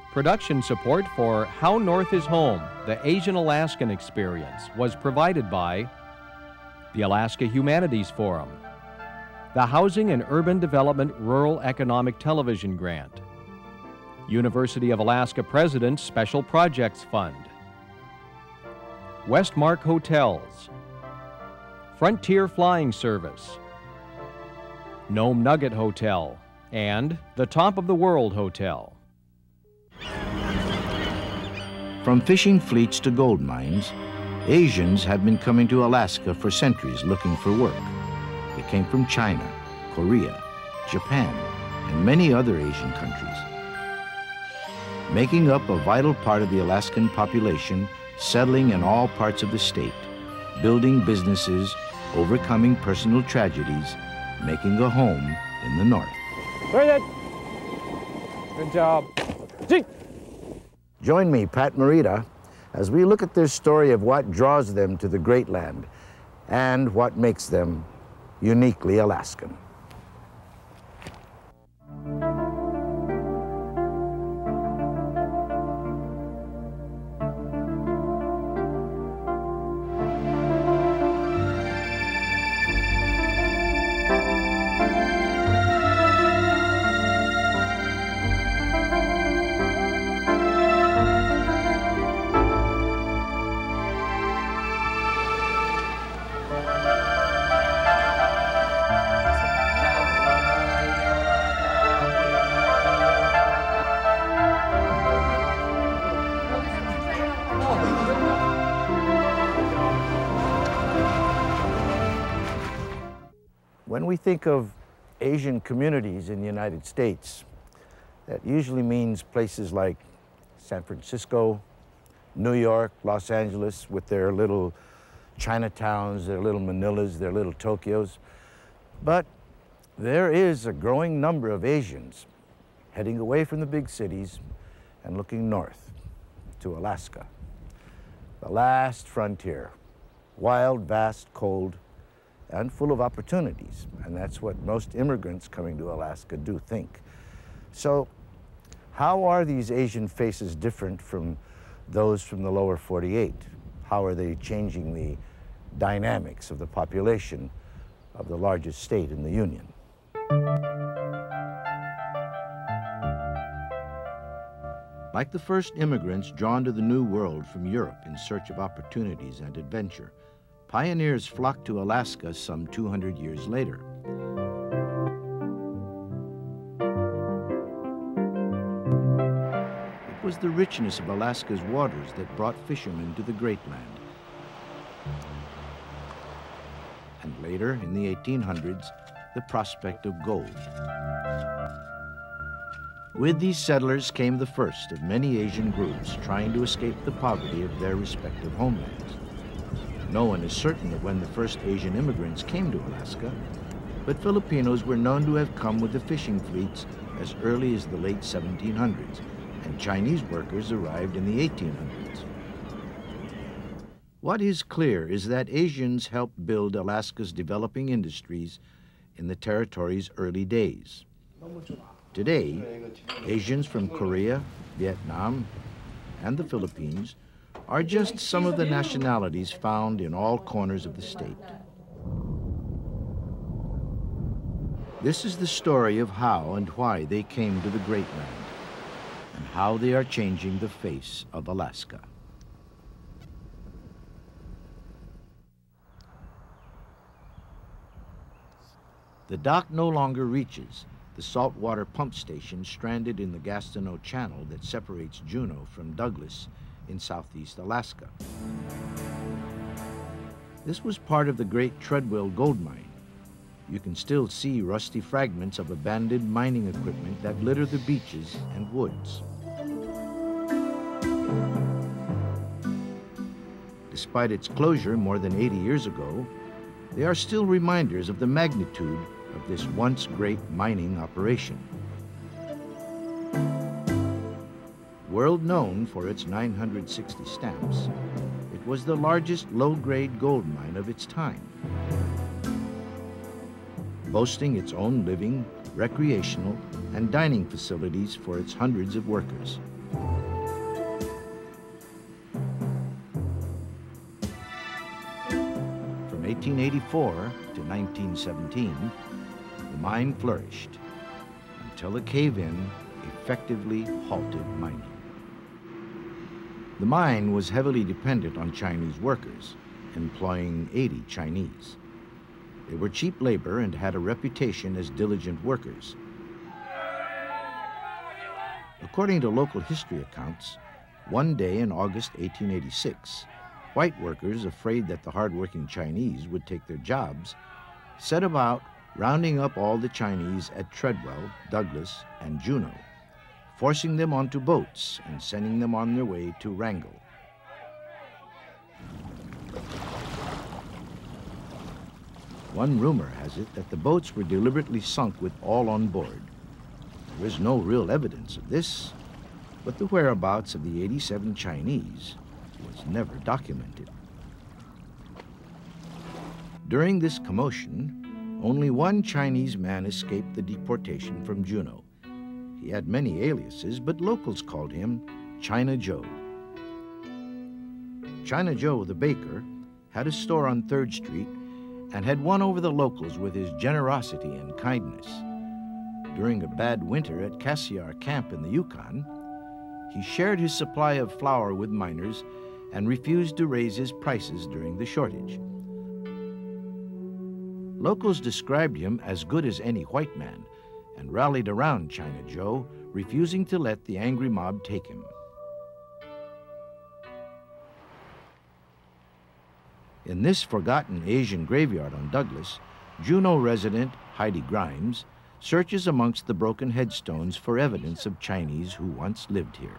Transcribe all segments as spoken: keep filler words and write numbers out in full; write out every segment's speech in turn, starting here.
Production support for How North is Home, the Asian Alaskan Experience, was provided by the Alaska Humanities Forum, the Housing and Urban Development Rural Economic Television Grant, University of Alaska President's Special Projects Fund, Westmark Hotels, Frontier Flying Service, Nome Nugget Hotel, and the Top of the World Hotel. From fishing fleets to gold mines, Asians have been coming to Alaska for centuries looking for work. They came from China, Korea, Japan, and many other Asian countries. Making up a vital part of the Alaskan population, settling in all parts of the state, building businesses, overcoming personal tragedies, making a home in the north. Good job. Gee. Join me, Pat Morita, as we look at their story of what draws them to the Great Land and what makes them uniquely Alaskan. When we think of Asian communities in the United States, that usually means places like San Francisco, New York, Los Angeles, with their little Chinatowns, their little Manilas, their little Tokyos. But there is a growing number of Asians heading away from the big cities and looking north to Alaska. The last frontier, wild, vast, cold, and full of opportunities. And that's what most immigrants coming to Alaska do think. So how are these Asian faces different from those from the lower forty-eight? How are they changing the dynamics of the population of the largest state in the Union? Like the first immigrants drawn to the New World from Europe in search of opportunities and adventure, pioneers flocked to Alaska some two hundred years later. It was the richness of Alaska's waters that brought fishermen to the Great Land. And later, in the eighteen hundreds, the prospect of gold. With these settlers came the first of many Asian groups trying to escape the poverty of their respective homelands. No one is certain of when the first Asian immigrants came to Alaska, but Filipinos were known to have come with the fishing fleets as early as the late seventeen hundreds, and Chinese workers arrived in the eighteen hundreds. What is clear is that Asians helped build Alaska's developing industries in the territory's early days. Today, Asians from Korea, Vietnam, and the Philippines are just some of the nationalities found in all corners of the state. This is the story of how and why they came to the Great Land, and how they are changing the face of Alaska. The dock no longer reaches the saltwater pump station stranded in the Gastineau Channel that separates Juneau from Douglas in southeast Alaska. This was part of the Great Treadwell gold mine. You can still see rusty fragments of abandoned mining equipment that litter the beaches and woods. Despite its closure more than eighty years ago, they are still reminders of the magnitude of this once great mining operation. World known for its nine hundred sixty stamps, it was the largest low-grade gold mine of its time, boasting its own living, recreational, and dining facilities for its hundreds of workers. From eighteen eighty-four to nineteen seventeen, the mine flourished until the cave-in effectively halted mining. The mine was heavily dependent on Chinese workers, employing eighty Chinese. They were cheap labor and had a reputation as diligent workers. According to local history accounts, one day in August eighteen eighty-six, white workers, afraid that the hard-working Chinese would take their jobs, set about rounding up all the Chinese at Treadwell, Douglas, and Juneau, forcing them onto boats and sending them on their way to Wrangell. One rumor has it that the boats were deliberately sunk with all on board. There is no real evidence of this, but the whereabouts of the eighty-seven Chinese was never documented. During this commotion, only one Chinese man escaped the deportation from Juneau. He had many aliases, but locals called him China Joe. China Joe, the baker, had a store on third street and had won over the locals with his generosity and kindness. During a bad winter at Cassiar Camp in the Yukon, he shared his supply of flour with miners and refused to raise his prices during the shortage. Locals described him as good as any white man and rallied around China Joe, refusing to let the angry mob take him. In this forgotten Asian graveyard on Douglas, Juneau resident Heidi Grimes searches amongst the broken headstones for evidence of Chinese who once lived here.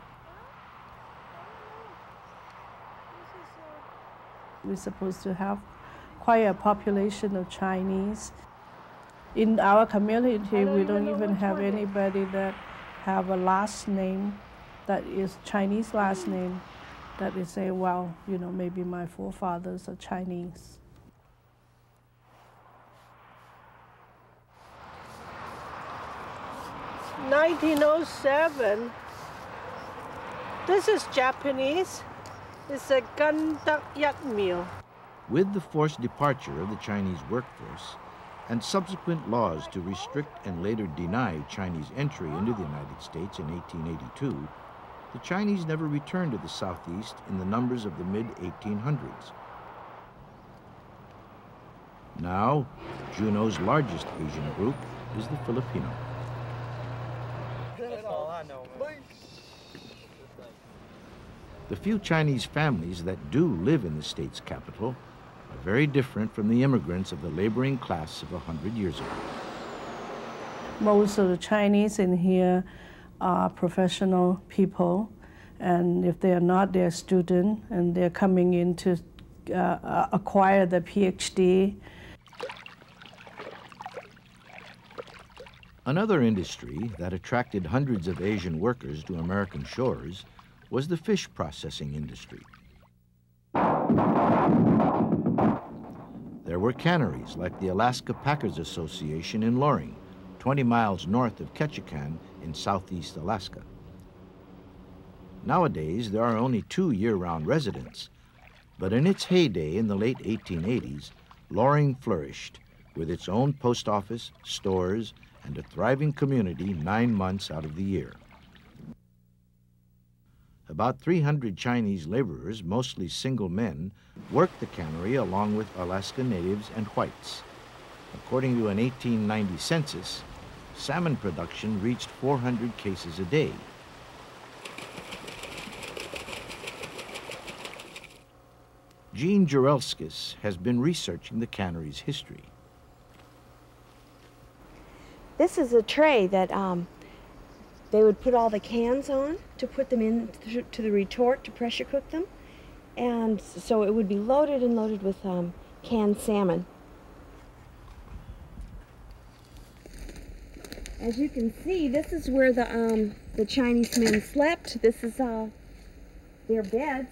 We're supposed to have quite a population of Chinese. In our community, we don't even have anybody that have a last name that is Chinese last name that they say, well, you know, maybe my forefathers are Chinese. nineteen oh seven. This is Japanese. It's a gandak yak meal. With the forced departure of the Chinese workforce and subsequent laws to restrict and later deny Chinese entry into the United States in eighteen eighty-two, the Chinese never returned to the Southeast in the numbers of the mid eighteen hundreds. Now, Juneau's largest Asian group is the Filipino. The few Chinese families that do live in the state's capital are very different from the immigrants of the laboring class of a hundred years ago. Most of the Chinese in here are professional people, and if they are not, they're students, and they're coming in to uh, acquire the P H D. Another industry that attracted hundreds of Asian workers to American shores was the fish processing industry. There were canneries like the Alaska Packers Association in Loring, twenty miles north of Ketchikan in southeast Alaska. Nowadays, there are only two year-round residents, but in its heyday in the late eighteen eighties, Loring flourished with its own post office, stores, and a thriving community nine months out of the year. About three hundred Chinese laborers, mostly single men, worked the cannery along with Alaska natives and whites. According to an eighteen ninety census, salmon production reached four hundred cases a day. Jean Jurelskis has been researching the cannery's history. This is a tray that um, they would put all the cans on to put them in to the retort to pressure cook them. And so it would be loaded and loaded with um, canned salmon. As you can see, this is where the, um, the Chinese men slept. This is uh, their beds.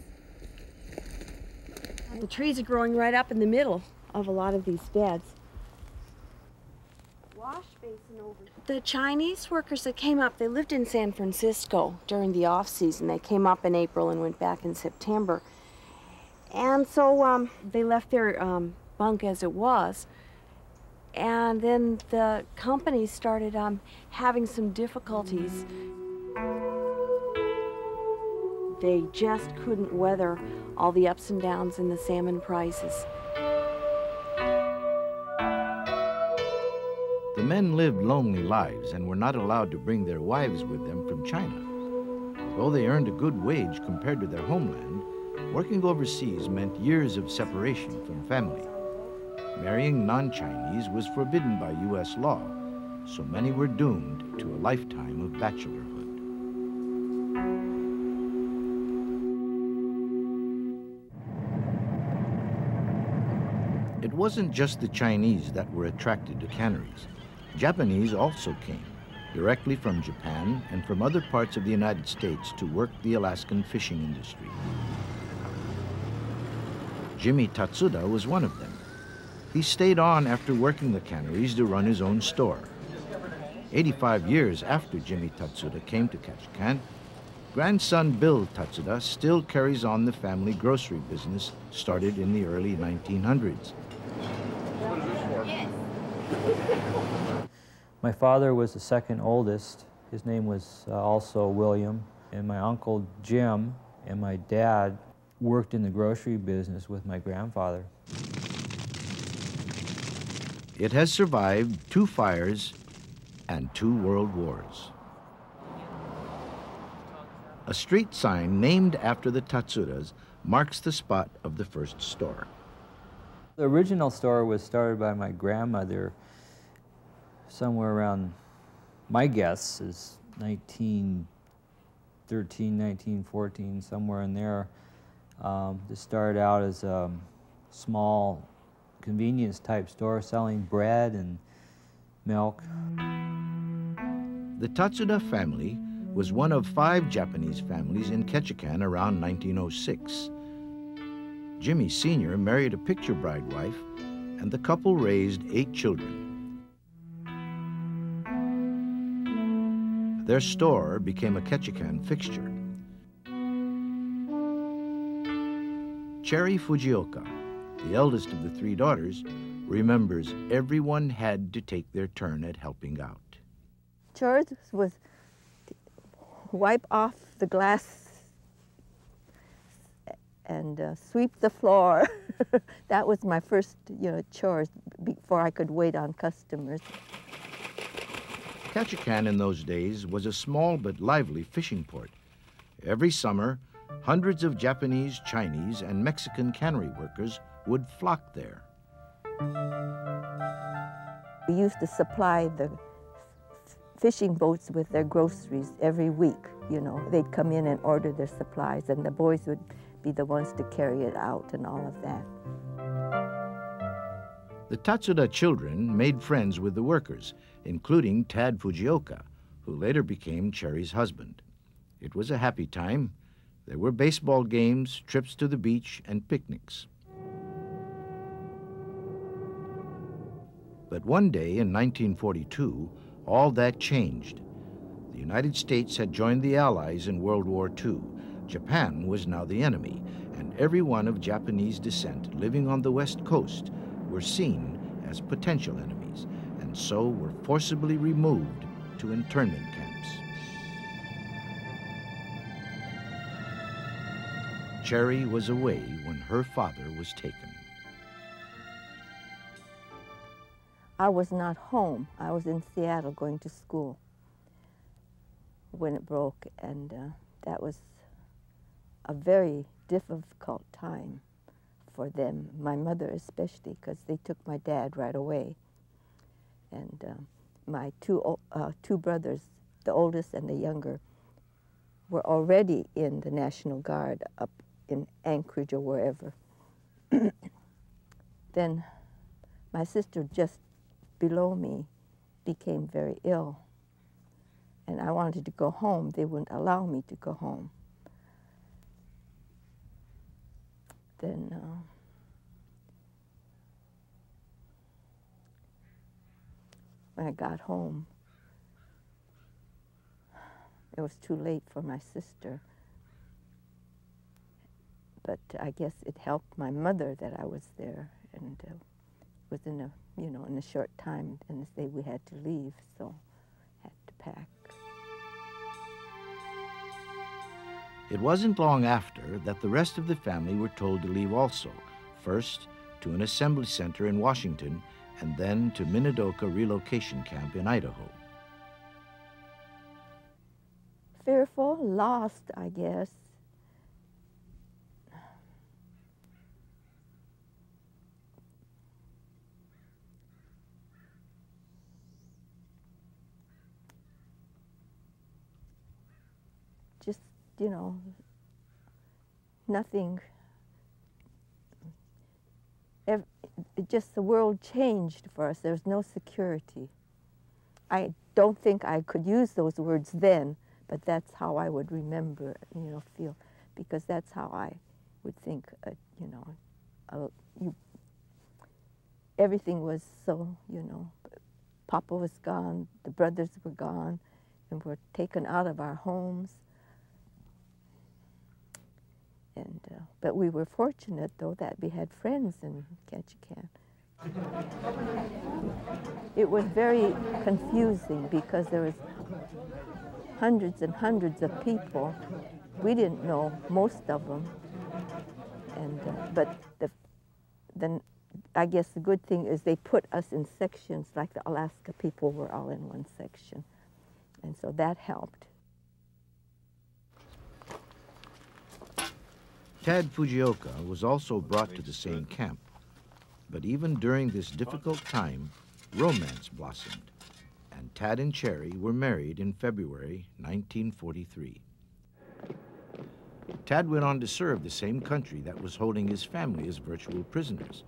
The trees are growing right up in the middle of a lot of these beds. wash basin over. The Chinese workers that came up, they lived in San Francisco during the off-season. They came up in April and went back in September. And so um, they left their um, bunk as it was. And then the company started um, having some difficulties. They just couldn't weather all the ups and downs in the salmon prices. The men lived lonely lives and were not allowed to bring their wives with them from China. Though they earned a good wage compared to their homeland, working overseas meant years of separation from family. Marrying non-Chinese was forbidden by U S law, so many were doomed to a lifetime of bachelorhood. It wasn't just the Chinese that were attracted to canneries. Japanese also came, directly from Japan and from other parts of the United States to work the Alaskan fishing industry. Jimmy Tatsuda was one of them. He stayed on after working the canneries to run his own store. eighty-five years after Jimmy Tatsuda came to Ketchikan, grandson Bill Tatsuda still carries on the family grocery business started in the early nineteen hundreds. My father was the second oldest. His name was uh, also William. And my uncle Jim and my dad worked in the grocery business with my grandfather. It has survived two fires and two world wars. A street sign named after the Tatsudas marks the spot of the first store. The original store was started by my grandmother somewhere around, my guess is nineteen thirteen, nineteen fourteen, somewhere in there. Um, this started out as a small convenience type store selling bread and milk. The Tatsuda family was one of five Japanese families in Ketchikan around nineteen oh six. Jimmy Senior married a picture bride wife, and the couple raised eight children. Their store became a Ketchikan fixture. Cherry Fujioka, the eldest of the three daughters, remembers everyone had to take their turn at helping out. Chores was to wipe off the glass and uh, sweep the floor. That was my first, you know, chores before I could wait on customers. Ketchikan in those days was a small but lively fishing port. Every summer, hundreds of Japanese, Chinese, and Mexican cannery workers would flock there. We used to supply the fishing boats with their groceries every week. You know, they'd come in and order their supplies, and the boys would be the ones to carry it out and all of that. The Tatsuda children made friends with the workers, including Tad Fujioka, who later became Cherry's husband. It was a happy time. There were baseball games, trips to the beach, and picnics. But one day in nineteen forty-two, all that changed. The United States had joined the Allies in World War Two. Japan was now the enemy, and everyone of Japanese descent living on the West Coast were seen as potential enemies, and so were forcibly removed to internment camps. Cherry was away when her father was taken. I was not home. I was in Seattle going to school when it broke, and uh, that was a very difficult time for them, my mother especially, because they took my dad right away. And uh, my two, uh, two brothers, the oldest and the younger, were already in the National Guard up in Anchorage or wherever. Then my sister just below me became very ill, and I wanted to go home. They wouldn't allow me to go home. Then uh, when I got home, it was too late for my sister. But I guess it helped my mother that I was there, and uh, within a, you know, in a short time, and they we had to leave, so had to pack. It wasn't long after that the rest of the family were told to leave also, first to an assembly center in Washington, and then to Minidoka Relocation Camp in Idaho. Fearful, lost, I guess. Just, you know, nothing. Ev- just the world changed for us. There was no security. I don't think I could use those words then, but that's how I would remember, you know, feel, because that's how I would think, uh, you know, uh, you, everything was so, you know, Papa was gone, the brothers were gone, and were taken out of our homes. And, uh, but we were fortunate, though, that we had friends in Ketchikan. It was very confusing because there was hundreds and hundreds of people. We didn't know most of them. And, uh, but the, then I guess the good thing is they put us in sections, like the Alaska people were all in one section. And so that helped. Tad Fujioka was also brought to the same camp. But even during this difficult time, romance blossomed, and Tad and Cherry were married in February nineteen forty-three. Tad went on to serve the same country that was holding his family as virtual prisoners.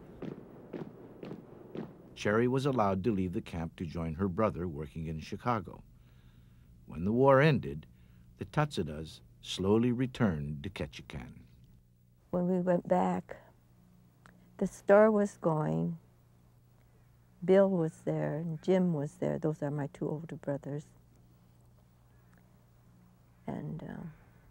Cherry was allowed to leave the camp to join her brother working in Chicago. When the war ended, the Tatsudas slowly returned to Ketchikan. When we went back, the store was going. Bill was there, and Jim was there. Those are my two older brothers. And uh,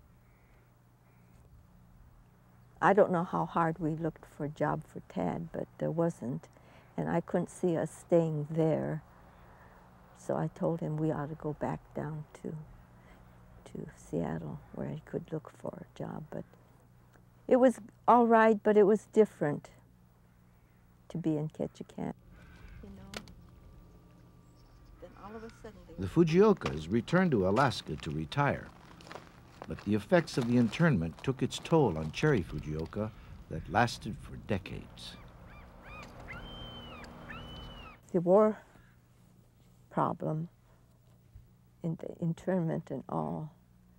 I don't know how hard we looked for a job for Tad, but there wasn't. And I couldn't see us staying there. So I told him we ought to go back down to, to Seattle, where he could look for a job. But it was all right, but it was different to be in Ketchikan. You know, then all of a sudden the Fujiokas returned to Alaska to retire, but the effects of the internment took its toll on Cherry Fujioka that lasted for decades. The war problem, in the internment and all,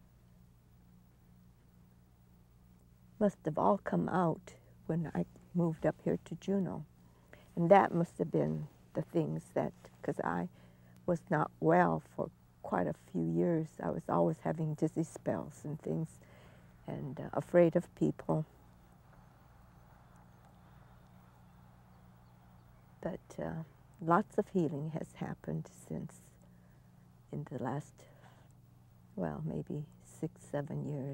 must have all come out when I moved up here to Juneau. And that must have been the things that, because I was not well for quite a few years. I was always having dizzy spells and things, and uh, afraid of people. But uh, lots of healing has happened since, in the last, well, maybe six, seven years.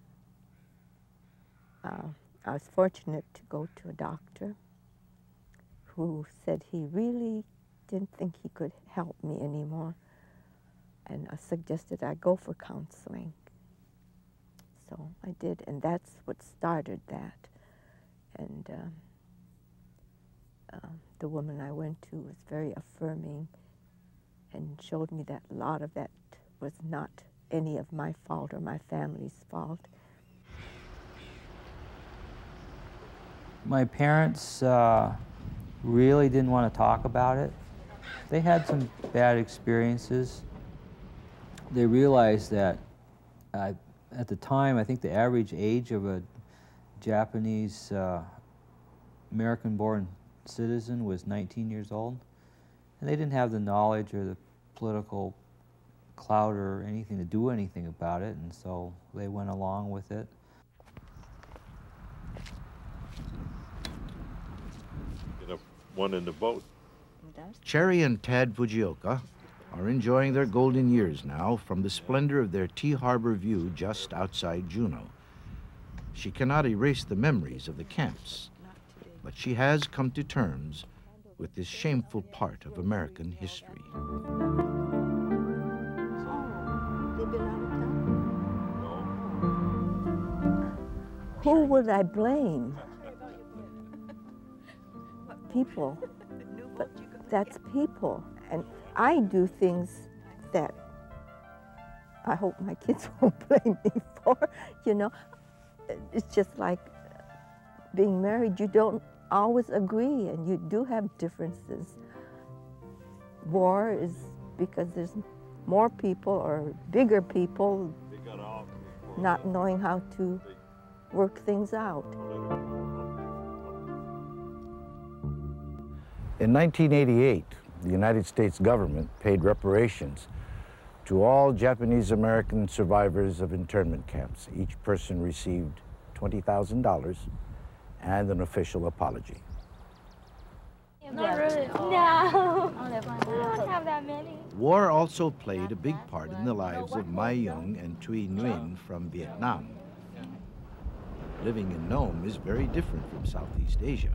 Uh, I was fortunate to go to a doctor who said he really didn't think he could help me anymore, and I suggested I go for counseling. So I did, and that's what started that. And um, uh, the woman I went to was very affirming and showed me that a lot of that was not any of my fault or my family's fault. My parents uh, really didn't want to talk about it. They had some bad experiences. They realized that uh, at the time, I think the average age of a Japanese uh, American-born citizen was nineteen years old. And they didn't have the knowledge or the political clout or anything to do anything about it, and so they went along with it. You know, one in the boat Cherry and Tad Fujioka are enjoying their golden years now from the splendor of their Tea Harbor view just outside Juneau. She cannot erase the memories of the camps, but she has come to terms with this shameful part of American history. Who would I blame? People. But that's people. And I do things that I hope my kids won't blame me for, you know. It's just like being married, you don't always agree and you do have differences. War is because there's more people or bigger people not knowing how to work things out. In nineteen eighty-eight, the United States government paid reparations to all Japanese American survivors of internment camps. Each person received twenty thousand dollars and an official apology. Not really. No. I don't have that many. War also played a big part in the lives of Mai Young and Thuy Nguyen from Vietnam. Living in Nome is very different from Southeast Asia.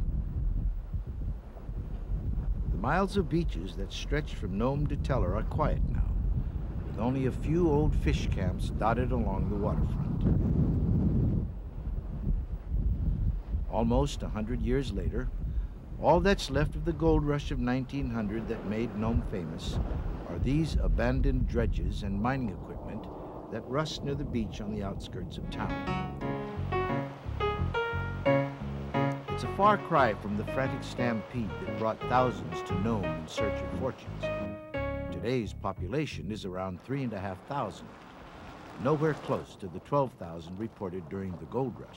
The miles of beaches that stretch from Nome to Teller are quiet now, with only a few old fish camps dotted along the waterfront. Almost a hundred years later, all that's left of the gold rush of nineteen hundred that made Nome famous are these abandoned dredges and mining equipment that rust near the beach on the outskirts of town. It's a far cry from the frantic stampede that brought thousands to Nome in search of fortunes. Today's population is around three and a half thousand, nowhere close to the twelve thousand reported during the gold rush.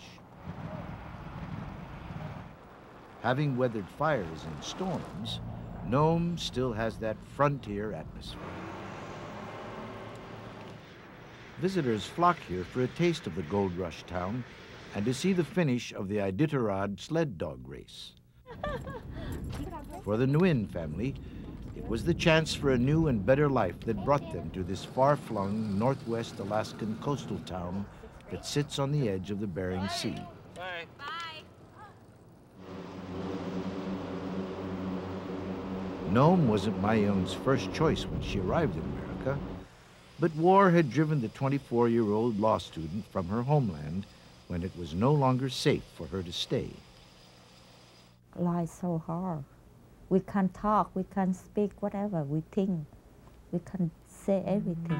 Having weathered fires and storms, Nome still has that frontier atmosphere. Visitors flock here for a taste of the gold rush town and to see the finish of the Iditarod sled dog race. For the Nguyen family, it was the chance for a new and better life that brought them to this far-flung northwest Alaskan coastal town that sits on the edge of the Bering Sea. Bye. Bye. Nome wasn't Mai Young's first choice when she arrived in America, but war had driven the twenty-four-year-old law student from her homeland when it was no longer safe for her to stay. Life so hard. We can't talk, we can't speak whatever we think. We can't say everything.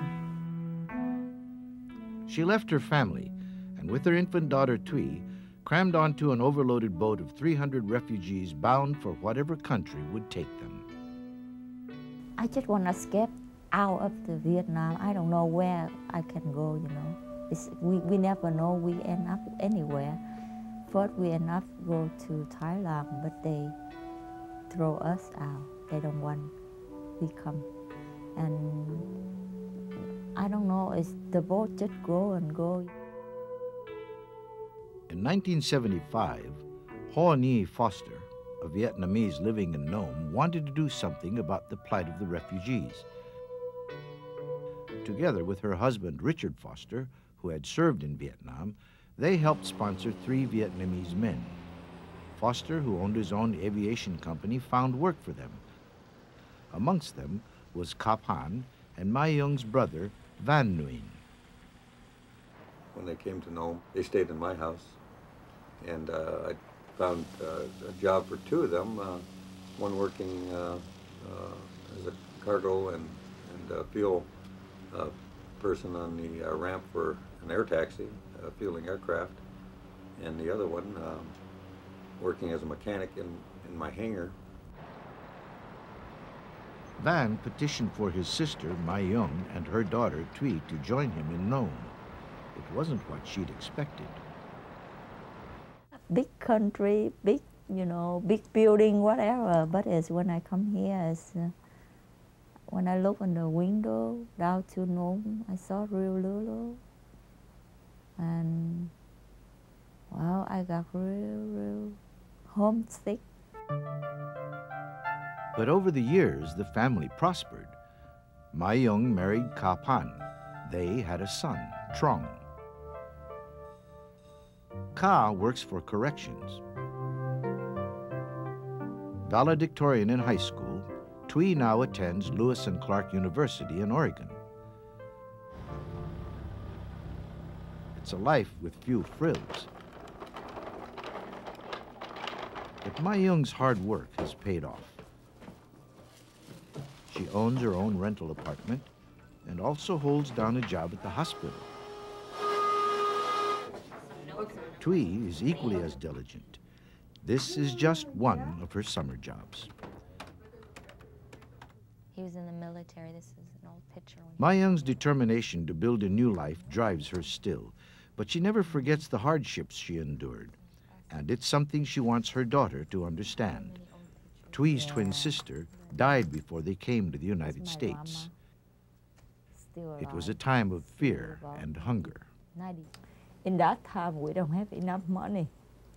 She left her family and with her infant daughter Thuy, crammed onto an overloaded boat of three hundred refugees bound for whatever country would take them. I just want to escape out of the Vietnam. I don't know where I can go, you know. It's, we, we never know we end up anywhere. First we end up go to Thailand, but they throw us out. They don't want we come. And I don't know, it's the boat just go and go. In nineteen seventy-five, Ho Nhi Foster, a Vietnamese living in Nome, wanted to do something about the plight of the refugees. Together with her husband, Richard Foster, who had served in Vietnam, they helped sponsor three Vietnamese men. Foster, who owned his own aviation company, found work for them. Amongst them was Kap Han and Mai Young's brother, Van Nguyen. When they came to Nome, they stayed in my house, and uh, I found uh, a job for two of them, uh, one working uh, uh, as a cargo and, and uh, fuel uh, person on the uh, ramp for an air taxi, uh, fueling aircraft, and the other one um, working as a mechanic in, in my hangar. Van petitioned for his sister, Mai Young, and her daughter, Thuy, to join him in Nome. It wasn't what she'd expected. Big country, big, you know, big building, whatever. But it's when I come here, it's, uh, when I look in the window down to Nome, I saw real little. And, well, I got real, real homesick. But over the years, the family prospered. Ma Young married Ka Pan. They had a son, Trong. Ka works for corrections. Valedictorian in high school, Thuy now attends Lewis and Clark University in Oregon. It's a life with few frills. But Ma Young's hard work has paid off. She owns her own rental apartment and also holds down a job at the hospital. Thuy is equally as diligent. This is just one of her summer jobs. He was in the military. This is an old picture. Ma Young's determination to build a new life drives her still, but she never forgets the hardships she endured. And it's something she wants her daughter to understand. Thuy's yeah. twin sister died before they came to the United States. It was a time of fear and hunger. In that time, we don't have enough money.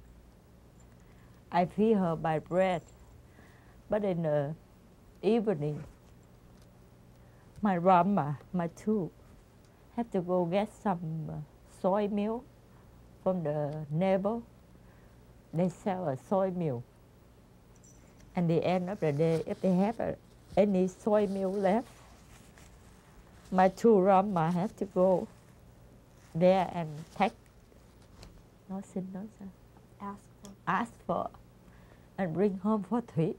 I feed her by bread, but in the evening, my grandma, my two, have to go get some uh, soy milk from the neighbor. They sell a soy milk. And the end of the day, if they have a, any soy milk left, my two grandma have to go there and take, no sin, no sin. Ask for. Ask for and bring home for Thuy.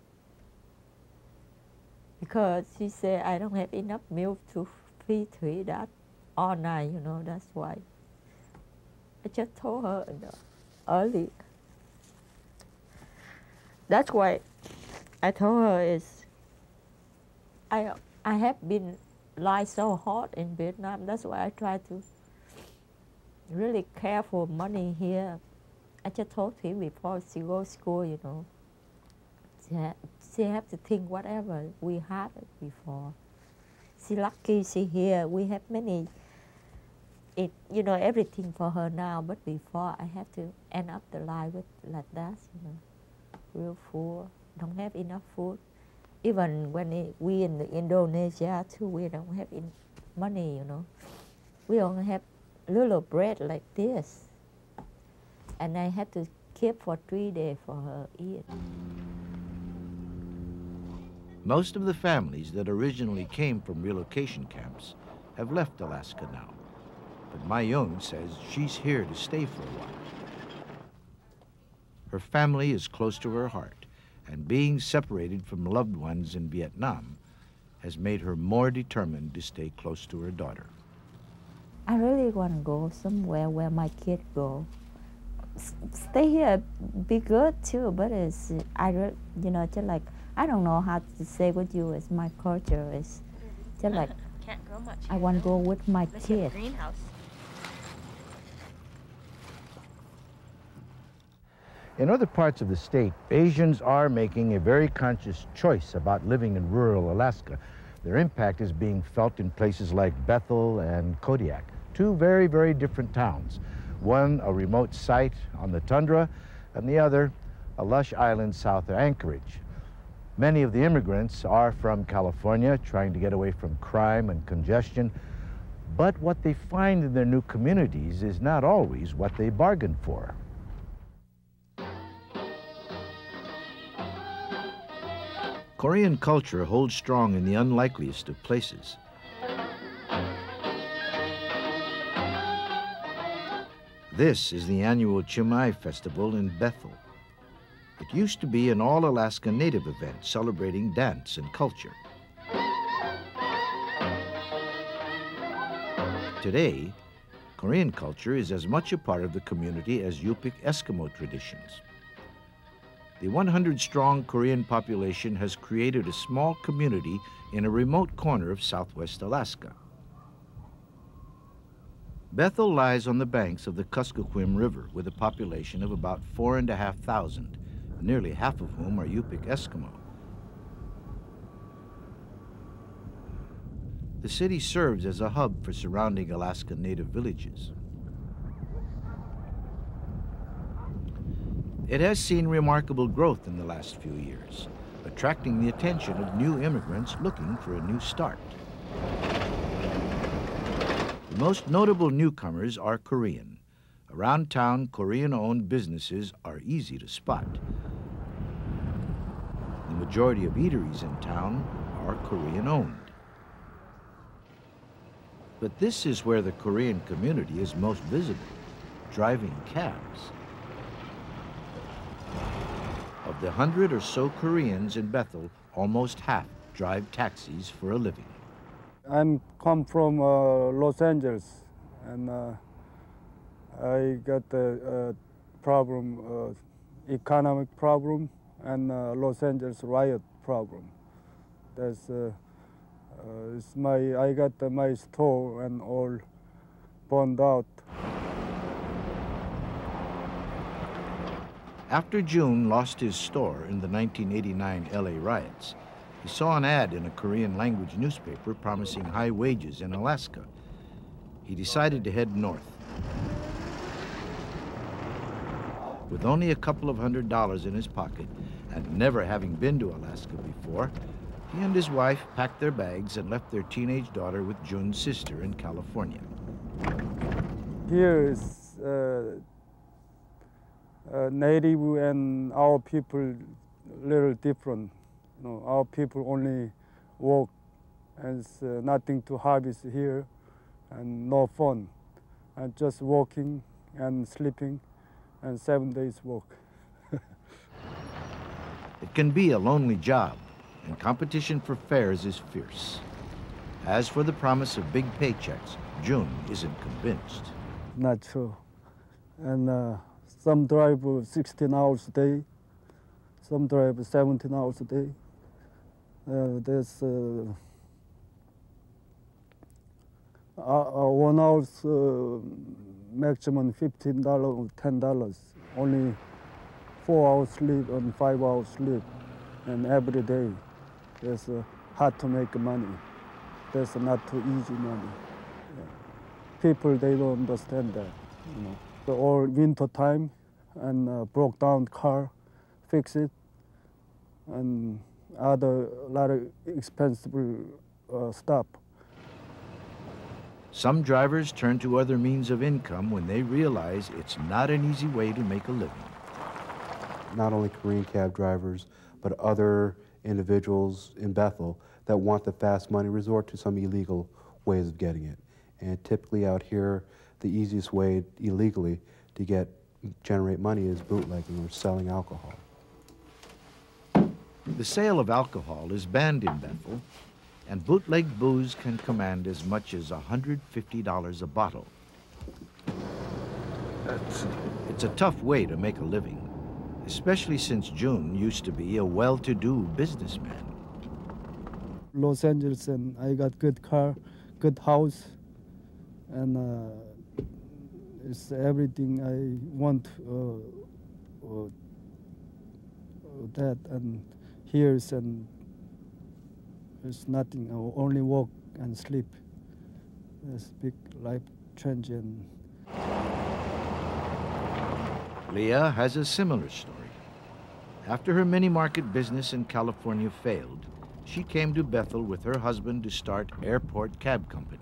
Because she said, I don't have enough milk to feed Thuy that all night, you know, that's why. I just told her early. That's why I told her is, I, I have been life so hard in Vietnam. That's why I try to really care for money here. I just told her before she goes to school, you know, she, ha she have to think whatever we had before. She lucky she here. We have many, it, you know, everything for her now. But before, I have to end up the life with like that, you know, real poor, don't have enough food. Even when it, we in the Indonesia too, we don't have in money, you know. We only have little bread like this. And I had to keep for three days for her eat. Most of the families that originally came from relocation camps have left Alaska now. But Ma Young says she's here to stay for a while. Her family is close to her heart, and being separated from loved ones in Vietnam has made her more determined to stay close to her daughter. I really want to go somewhere where my kids go. S stay here, be good too, but it's, I, you know, just like, I don't know how to say with you, it's my culture, it's just like, Can't grow much. I want to go with my kids. Greenhouse. In other parts of the state, Asians are making a very conscious choice about living in rural Alaska. Their impact is being felt in places like Bethel and Kodiak, two very, very different towns. One a remote site on the tundra, and the other a lush island south of Anchorage. Many of the immigrants are from California, trying to get away from crime and congestion, but what they find in their new communities is not always what they bargained for. Korean culture holds strong in the unlikeliest of places. This is the annual Chimay Festival in Bethel. It used to be an all-Alaska Native event celebrating dance and culture. Today, Korean culture is as much a part of the community as Yupik Eskimo traditions. The one hundred strong Korean population has created a small community in a remote corner of southwest Alaska. Bethel lies on the banks of the Kuskokwim River with a population of about four and a half thousand, nearly half of whom are Yupik Eskimo. The city serves as a hub for surrounding Alaska Native villages. It has seen remarkable growth in the last few years. attracting the attention of new immigrants looking for a new start. The most notable newcomers are Korean. Around town, Korean-owned businesses are easy to spot. The majority of eateries in town are Korean-owned. But this is where the Korean community is most visible, driving cabs. Of the hundred or so Koreans in Bethel, almost half drive taxis for a living. I'm come from uh, Los Angeles, and uh, I got a, a problem, uh, economic problem, and uh, Los Angeles riot problem. That's uh, uh, it's my I got uh, my store and all burned out. After June lost his store in the nineteen eighty-nine L A riots, he saw an ad in a Korean language newspaper promising high wages in Alaska. He decided to head north. With only a couple of hundred dollars in his pocket and never having been to Alaska before, he and his wife packed their bags and left their teenage daughter with Jun's sister in California. Here is uh, uh, native and our people little different. You know, our people only work, and it's uh, nothing to harvest here, and no fun, and just working and sleeping, and seven days work. It can be a lonely job, and competition for fares is fierce. As for the promise of big paychecks, Jun isn't convinced. Not sure. And uh, some drive sixteen hours a day, some drive seventeen hours a day. Uh, there's uh, uh, one hour's uh, maximum fifteen dollars or ten dollars. Only four hours sleep and five hours sleep, and every day. It's uh, hard to make money. That's not too easy money. Yeah. People, they don't understand that. You know, so all winter time, and uh, broke down car, fix it, and other lot of expensive uh, stuff. Some drivers turn to other means of income when they realize it's not an easy way to make a living. Not only Korean cab drivers, but other individuals in Bethel that want the fast money resort to some illegal ways of getting it. And typically out here, the easiest way illegally to get generate money is bootlegging or selling alcohol. The sale of alcohol is banned in Bethel, and bootleg booze can command as much as one hundred fifty dollars a bottle. That's, it's a tough way to make a living, especially since Jun used to be a well-to-do businessman. Los Angeles, and I got good car, good house, and uh, it's everything I want. Uh, uh, that and here's and it's nothing. I only work and sleep. It's big life change. And Leah has a similar story. After her mini-market business in California failed, she came to Bethel with her husband to start Airport Cab Company.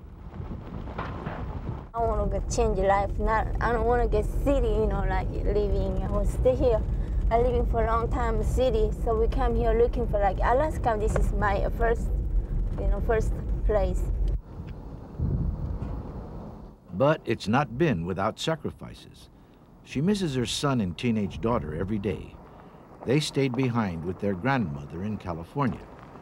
I want to get change life. Not, I don't want to get city, you know, like living. I want to stay here. I living for a long time city, so we come here looking for like Alaska. This is my first, you know, first place. But it's not been without sacrifices. She misses her son and teenage daughter every day. They stayed behind with their grandmother in California.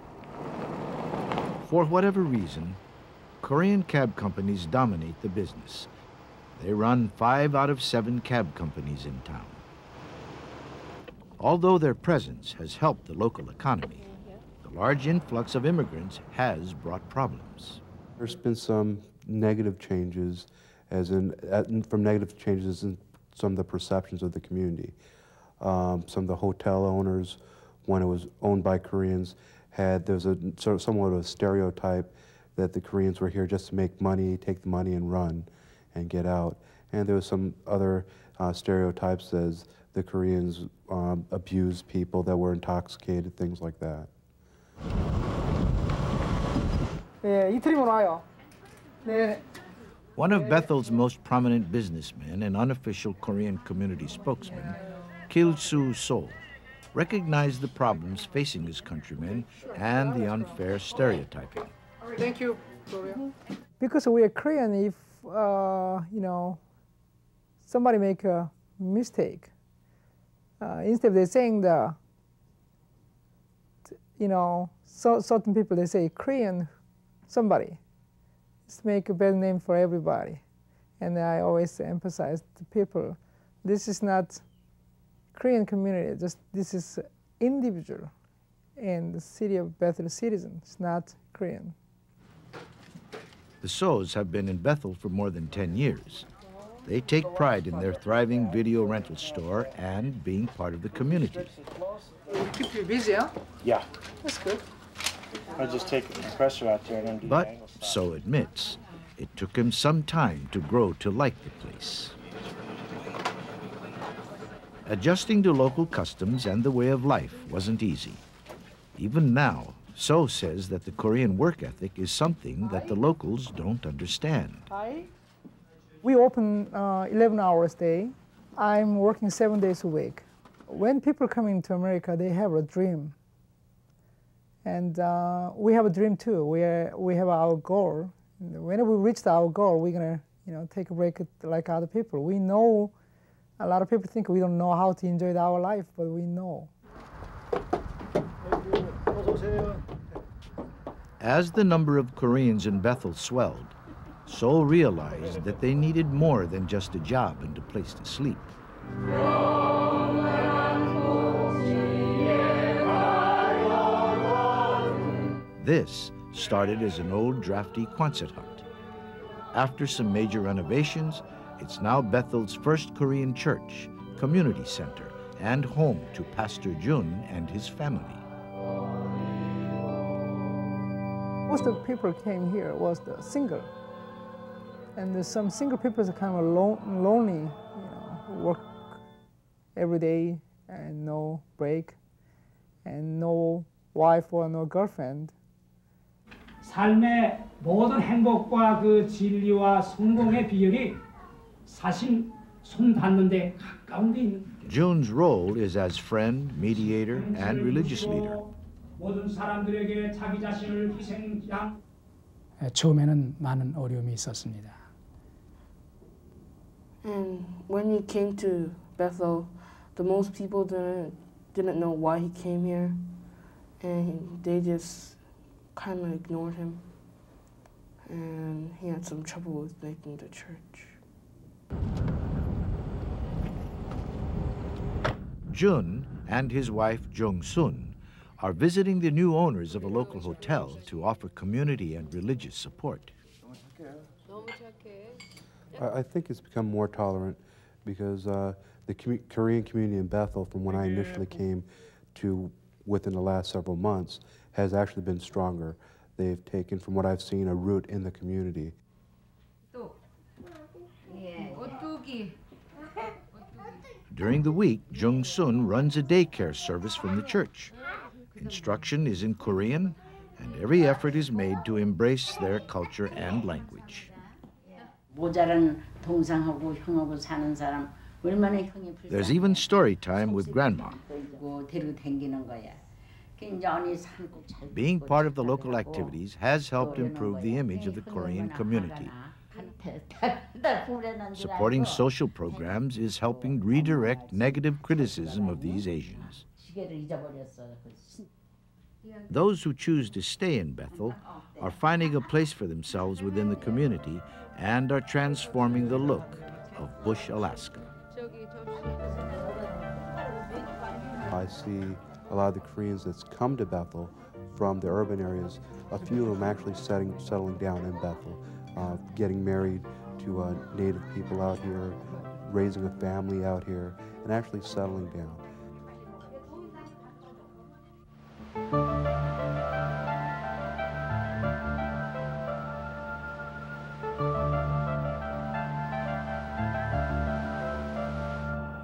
For whatever reason, Korean cab companies dominate the business. They run five out of seven cab companies in town. Although their presence has helped the local economy, the large influx of immigrants has brought problems. There's been some negative changes, as in, uh, from negative changes in some of the perceptions of the community. Um, some of the hotel owners, when it was owned by Koreans, had, there was a sort of somewhat of a stereotype that the Koreans were here just to make money, take the money and run and get out. And there was some other uh, stereotypes as the Koreans um, abused people that were intoxicated, things like that. One of Bethel's most prominent businessmen and unofficial Korean community spokesman, Kil-soo Sol, recognized the problems facing his countrymen and the unfair stereotyping. Thank you, Gloria. Because we are Korean, if, uh, you know, somebody make a mistake, uh, instead of they saying the, you know, so, certain people, they say Korean somebody. It's make a bad name for everybody. And I always emphasize to people, this is not Korean community, just this is individual and the city of Bethel citizen. It's not Korean. The So's have been in Bethel for more than ten years. They take pride in their thriving video rental store and being part of the community. We keep you busy, huh? Yeah. That's good. I just take the compressor out there and undo the But angle stuff. So admits, it took him some time to grow to like the place. Adjusting to local customs and the way of life wasn't easy. Even now, So says that the Korean work ethic is something that the locals don't understand. We open uh, eleven hours a day. I'm working seven days a week. When people come into America, they have a dream. And uh, we have a dream too. We, are, we have our goal. Whenever we reach our goal, we're gonna you know, take a break like other people. We know, a lot of people think we don't know how to enjoy our life, but we know. As the number of Koreans in Bethel swelled, So realized that they needed more than just a job and a place to sleep. This started as an old drafty Quonset hut. After some major renovations, it's now Bethel's first Korean church, community center, and home to Pastor Jun and his family. Most of the people came here was the single. And there's some single people are kind of lo lonely, you know, work every day and no break, and no wife or no girlfriend. 삶의 모든 행복과 그 진리와 성공의 비결이 사실 손 닿는데 가까운 데 있는. Jun's role is as friend, mediator, and religious leader. 모든 사람들에게 자기 자신을 희생양. 처음에는 많은 어려움이 있었습니다. And when he came to Bethel, the most people didn't, didn't know why he came here, and they just kind of ignored him, and he had some trouble with making the church. Jun and his wife Jung-sun are visiting the new owners of a local hotel to offer community and religious support. I think it's become more tolerant because uh, the commu Korean community in Bethel, from when I initially came to within the last several months, has actually been stronger. They've taken, from what I've seen, a root in the community. During the week, Jung-sun runs a daycare service from the church. Instruction is in Korean, and every effort is made to embrace their culture and language. There's even story time with Grandma. Being part of the local activities has helped improve the image of the Korean community. Supporting social programs is helping redirect negative criticism of these Asians. Those who choose to stay in Bethel are finding a place for themselves within the community and are transforming the look of Bush, Alaska. I see a lot of the Koreans that's come to Bethel from the urban areas, a few of them actually setting, settling down in Bethel, uh, getting married to uh, native people out here, raising a family out here, and actually settling down.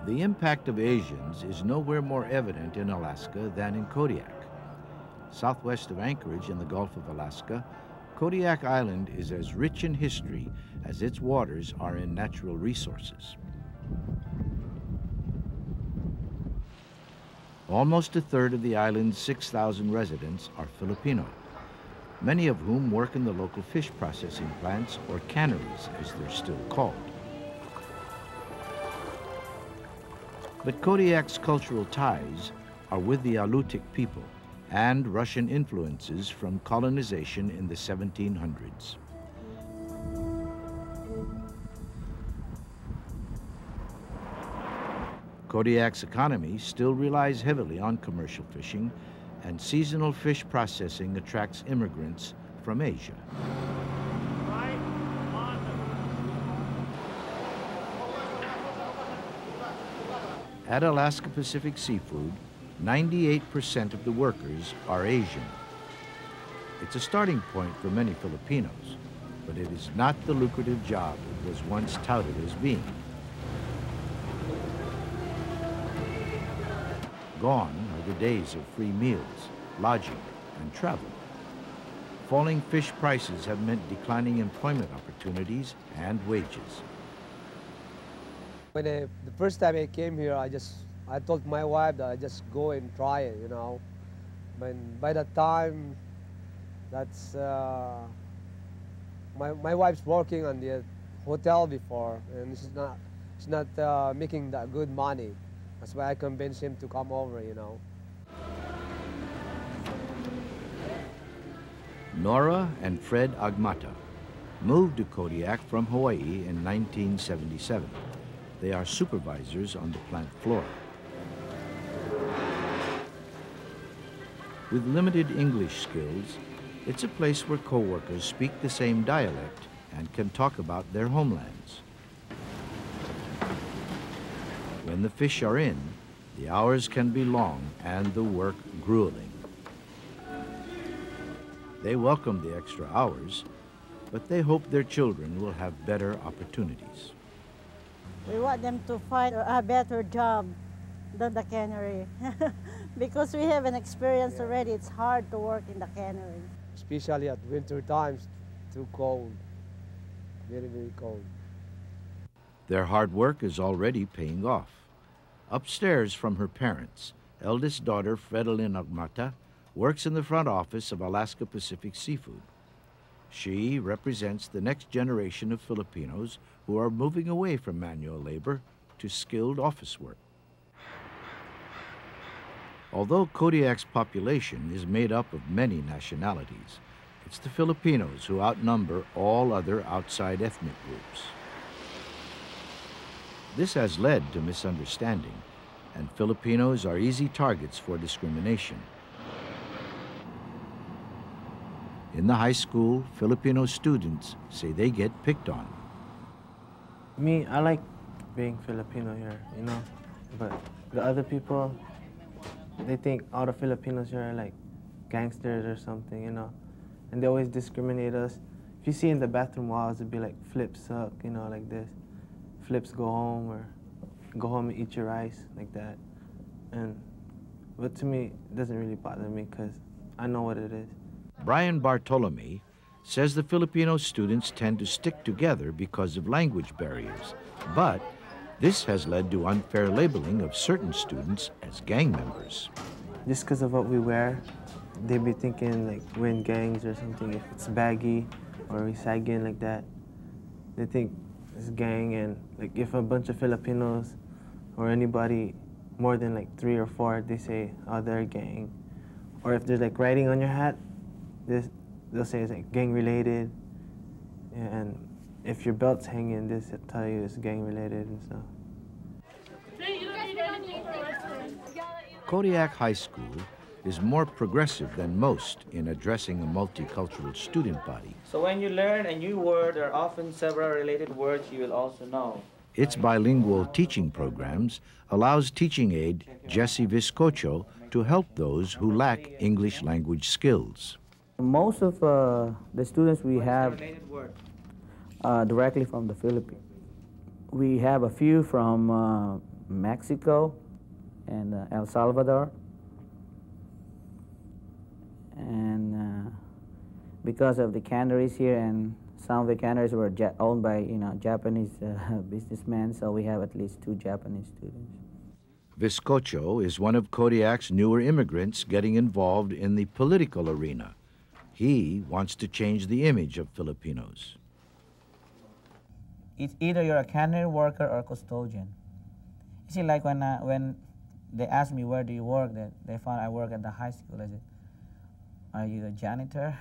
The impact of Asians is nowhere more evident in Alaska than in Kodiak. Southwest of Anchorage in the Gulf of Alaska, Kodiak Island is as rich in history as its waters are in natural resources. Almost a third of the island's six thousand residents are Filipino, many of whom work in the local fish processing plants, or canneries as they're still called. But Kodiak's cultural ties are with the Alutiiq people and Russian influences from colonization in the seventeen hundreds. Kodiak's economy still relies heavily on commercial fishing, and seasonal fish processing attracts immigrants from Asia. At Alaska Pacific Seafood, ninety-eight percent of the workers are Asian. It's a starting point for many Filipinos, but it is not the lucrative job it was once touted as being. Gone are the days of free meals, lodging, and travel. Falling fish prices have meant declining employment opportunities and wages. When I, the first time I came here, I just I told my wife that I just go and try it, you know. When by that time, that's uh, my my wife's working on the hotel before, and she's not she's not uh, making that good money. That's why I convinced him to come over, you know. Nora and Fred Agmata moved to Kodiak from Hawaii in nineteen seventy-seven. They are supervisors on the plant floor. With limited English skills, it's a place where co-workers speak the same dialect and can talk about their homelands. When the fish are in, the hours can be long and the work grueling. They welcome the extra hours, but they hope their children will have better opportunities. We want them to find a better job than the cannery because we have an experience Yeah. already. It's hard to work in the cannery. Especially at winter times, too cold, very, very cold. Their hard work is already paying off. Upstairs from her parents, eldest daughter Fredalyn Agmata works in the front office of Alaska Pacific Seafood. She represents the next generation of Filipinos who are moving away from manual labor to skilled office work. Although Kodiak's population is made up of many nationalities, it's the Filipinos who outnumber all other outside ethnic groups. This has led to misunderstanding, and Filipinos are easy targets for discrimination. In the high school, Filipino students say they get picked on. Me, I like being Filipino here, you know, but the other people, they think all the Filipinos here are like gangsters or something, you know, and they always discriminate us. If you see in the bathroom walls, it'd be like flips suck, you know, like this. Flips go home, or go home and eat your rice, like that. And, but to me, it doesn't really bother me because I know what it is. Brian Bartolome says the Filipino students tend to stick together because of language barriers, but this has led to unfair labeling of certain students as gang members. Just because of what we wear, they be thinking like we're in gangs or something. If it's baggy or we sagging like that, they think it's gang. And like if a bunch of Filipinos or anybody more than like three or four, they say, oh, they're a gang. Or if there's like writing on your hat, this, they'll say it's like gang related. And if your belt's hanging, this will tell you it's gang related and stuff. Kodiak High School is more progressive than most in addressing a multicultural student body. So when you learn a new word, there are often several related words you will also know. Its bilingual teaching programs allows teaching aide Jesse Viscocho to help those who lack English language skills. Most of uh, the students we have uh, directly from the Philippines. We have a few from uh, Mexico and uh, El Salvador. And uh, because of the canneries here, and some of the canneries were ja owned by you know Japanese uh, businessmen, so we have at least two Japanese students. Viscocho is one of Kodiak's newer immigrants getting involved in the political arena. He wants to change the image of Filipinos. It's either you're a cannery worker or a custodian. You see, like when, uh, when they asked me, where do you work, they, they found I work at the high school. I said, are you a janitor?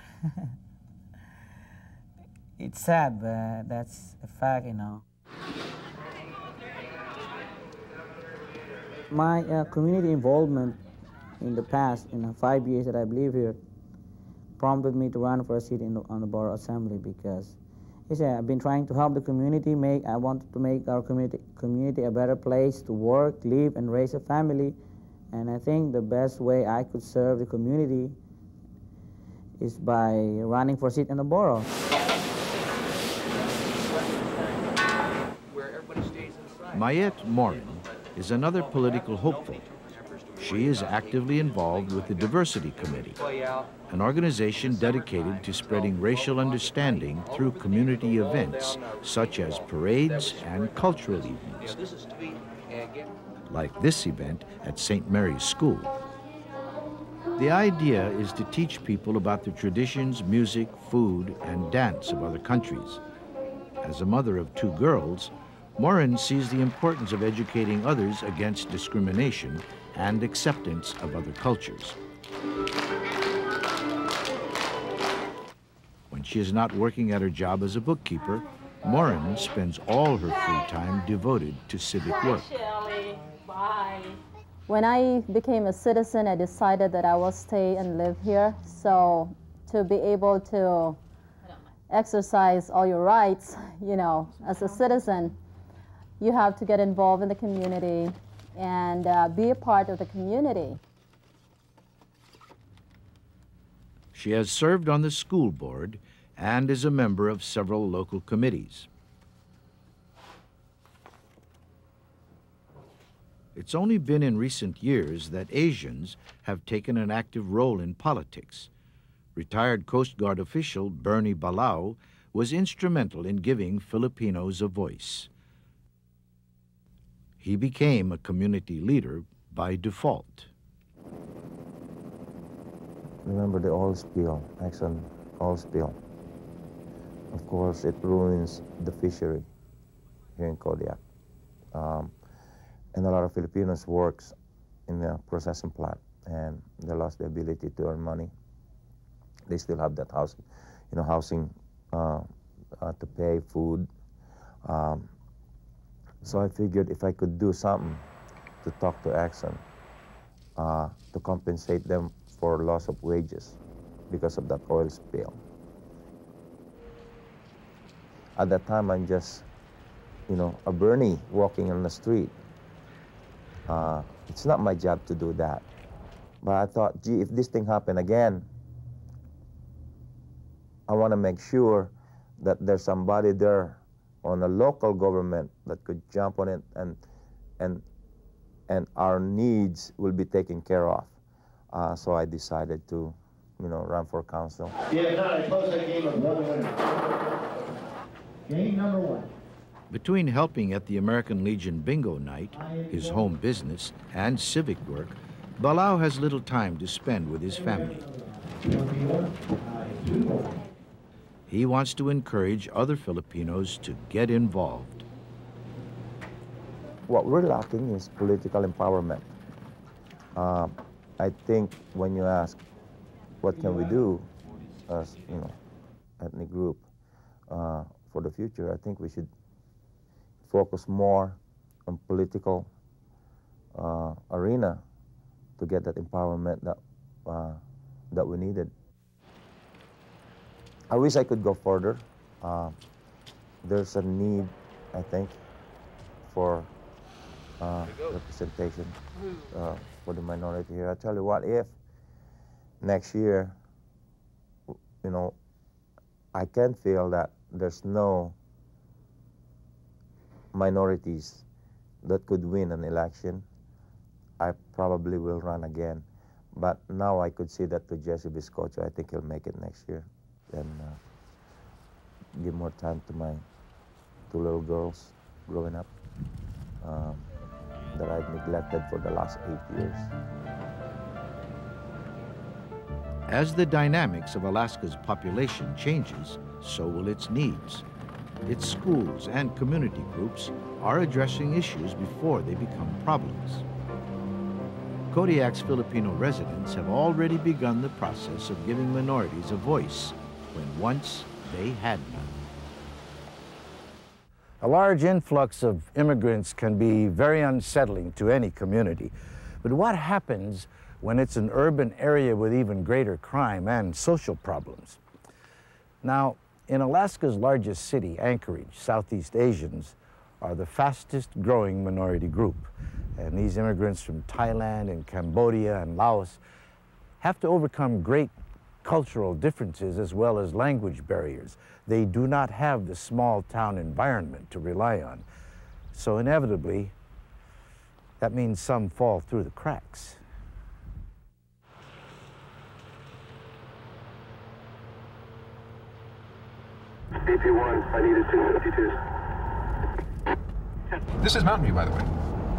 It's sad, but that's a fact, you know. My uh, community involvement in the past, in the five years that I live here, prompted me to run for a seat in the, on the Borough Assembly because he said, I've been trying to help the community make, I wanted to make our community, community a better place to work, live, and raise a family. And I think the best way I could serve the community is by running for a seat in the borough. Mayette Morin is another political hopeful. She is actively involved with the Diversity Committee, an organization dedicated to spreading racial understanding through community events such as parades and cultural evenings, like this event at Saint Mary's School. The idea is to teach people about the traditions, music, food, and dance of other countries. As a mother of two girls, Morin sees the importance of educating others against discrimination and acceptance of other cultures. When she is not working at her job as a bookkeeper, Morin spends all her free time devoted to civic work. Bye. When I became a citizen, I decided that I will stay and live here. So to be able to exercise all your rights, you know, as a citizen, you have to get involved in the community and uh, be a part of the community. She has served on the school board and is a member of several local committees. It's only been in recent years that Asians have taken an active role in politics. Retired Coast Guard official Bernie Balao was instrumental in giving Filipinos a voice. He became a community leader by default. Remember the oil spill, Exxon oil spill. Of course, it ruins the fishery here in Kodiak. Um, and a lot of Filipinos works in the processing plant, and they lost the ability to earn money. They still have that housing, you know, housing uh, uh, to pay, food. Um, so I figured if I could do something to talk to Exxon uh, to compensate them for loss of wages because of that oil spill. At that time, I'm just, you know, a Bernie walking on the street. Uh, it's not my job to do that. But I thought, gee, if this thing happened again, I want to make sure that there's somebody there on a local government that could jump on it, and and and our needs will be taken care of. Uh, so I decided to, you know, run for council. Yeah, no, I closed that game of one winner. Game number one. Between helping at the American Legion Bingo Night, his home business, and civic work, Balao has little time to spend with his family. He wants to encourage other Filipinos to get involved. What we're lacking is political empowerment. Uh, I think when you ask, what can we do as, you know, ethnic group uh, for the future, I think we should focus more on political uh, arena to get that empowerment that uh, that we needed. I wish I could go further. Uh, there's a need, I think, for uh, representation uh, for the minority here. I tell you what, if next year, you know, I can feel that there's no minorities that could win an election, I probably will run again. But now I could see that to Jesse Biscocho, I think he'll make it next year. And uh, give more time to my two little girls growing up um, that I've neglected for the last eight years. As the dynamics of Alaska's population changes, so will its needs. Its schools and community groups are addressing issues before they become problems. Kodiak's Filipino residents have already begun the process of giving minorities a voice when once they had none. A large influx of immigrants can be very unsettling to any community. But what happens when it's an urban area with even greater crime and social problems? Now, in Alaska's largest city, Anchorage, Southeast Asians are the fastest growing minority group. And these immigrants from Thailand and Cambodia and Laos have to overcome great cultural differences as well as language barriers. They do not have the small town environment to rely on. So inevitably, that means some fall through the cracks. A P one, I needed two fifty-twos. This is Mountain View, by the way.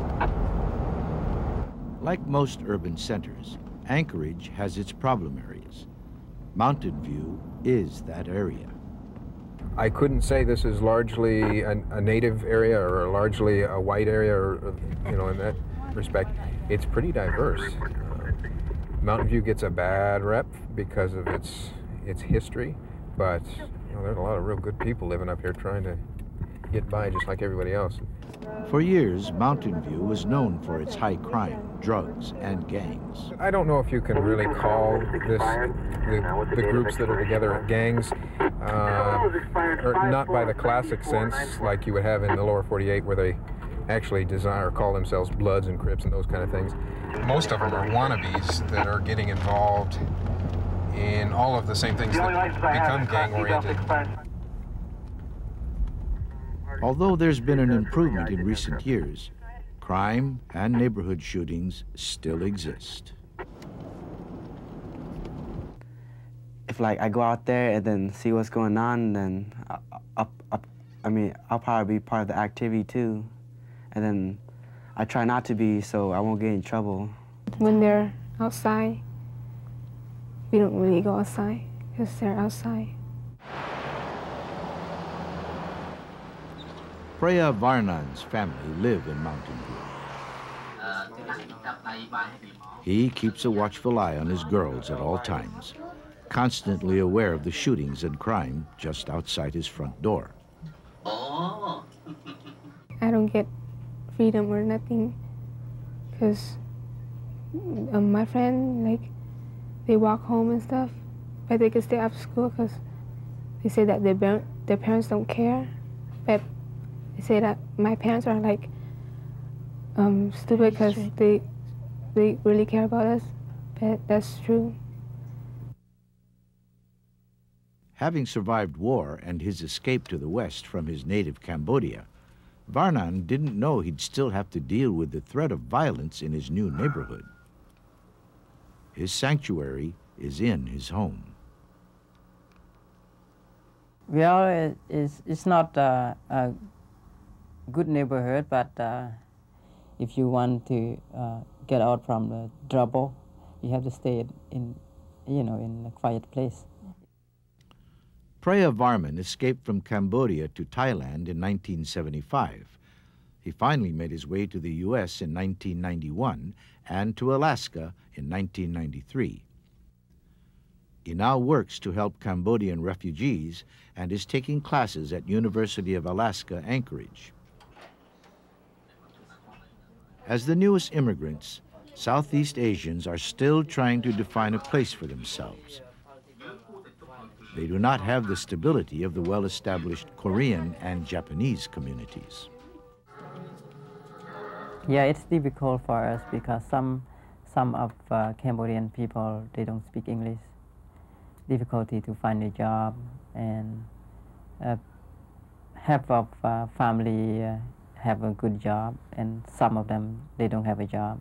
Like most urban centers, Anchorage has its problem areas. Mountain View is that area. I couldn't say this is largely a, a native area or largely a white area, or, you know, in that respect. It's pretty diverse. Uh, Mountain View gets a bad rep because of its its history, but you know, there's a lot of real good people living up here trying to get by just like everybody else. For years, Mountain View was known for its high crime, drugs, and gangs. I don't know if you can really call this the, the groups that are together gangs, uh, or not by the classic sense like you would have in the lower forty-eight, where they actually design or call themselves Bloods and Crips and those kind of things. Most of them are wannabes that are getting involved in all of the same things that become gang-oriented. Although there's been an improvement in recent years, crime and neighborhood shootings still exist. If like I go out there and then see what's going on, then I'll, I'll, I mean, I'll probably be part of the activity too. And then I try not to be so I won't get in trouble. When they're outside, we don't really go outside because they're outside. Preya Varnan's family live in Mountain View. He keeps a watchful eye on his girls at all times, constantly aware of the shootings and crime just outside his front door. I don't get freedom or nothing because um, my friend, like, they walk home and stuff, but they can stay after school because they say that their, their parents don't care, but they say that my parents are like um, stupid because they, they really care about us, but that's true. Having survived war and his escape to the west from his native Cambodia, Varnan didn't know he'd still have to deal with the threat of violence in his new neighborhood. His sanctuary is in his home. Well, it, it's, it's not uh, a good neighborhood, but uh, if you want to uh, get out from the trouble, you have to stay in, you know, in a quiet place. Preya Varman escaped from Cambodia to Thailand in nineteen seventy-five. He finally made his way to the U S in nineteen ninety-one and to Alaska in nineteen ninety-three. He now works to help Cambodian refugees and is taking classes at University of Alaska, Anchorage. As the newest immigrants, Southeast Asians are still trying to define a place for themselves. They do not have the stability of the well-established Korean and Japanese communities. Yeah, it's difficult for us because some, some of uh, Cambodian people, they don't speak English. Difficulty to find a job, and uh, half of uh, family uh, have a good job, and some of them, they don't have a job.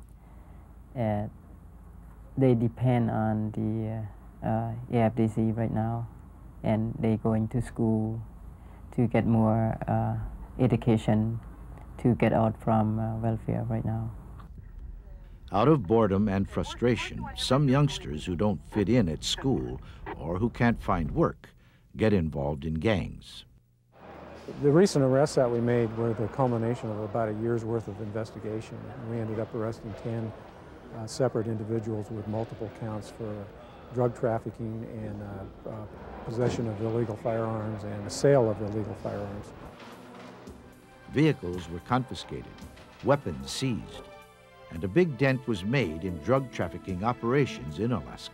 Uh, they depend on the uh, uh, A F D C right now, and they going to school to get more uh, education to get out from uh, welfare right now. Out of boredom and frustration, some youngsters who don't fit in at school or who can't find work get involved in gangs. The recent arrests that we made were the culmination of about a year's worth of investigation. We ended up arresting ten uh, separate individuals with multiple counts for drug trafficking and uh, uh, possession of illegal firearms and the sale of illegal firearms. Vehicles were confiscated, weapons seized, and a big dent was made in drug trafficking operations in Alaska.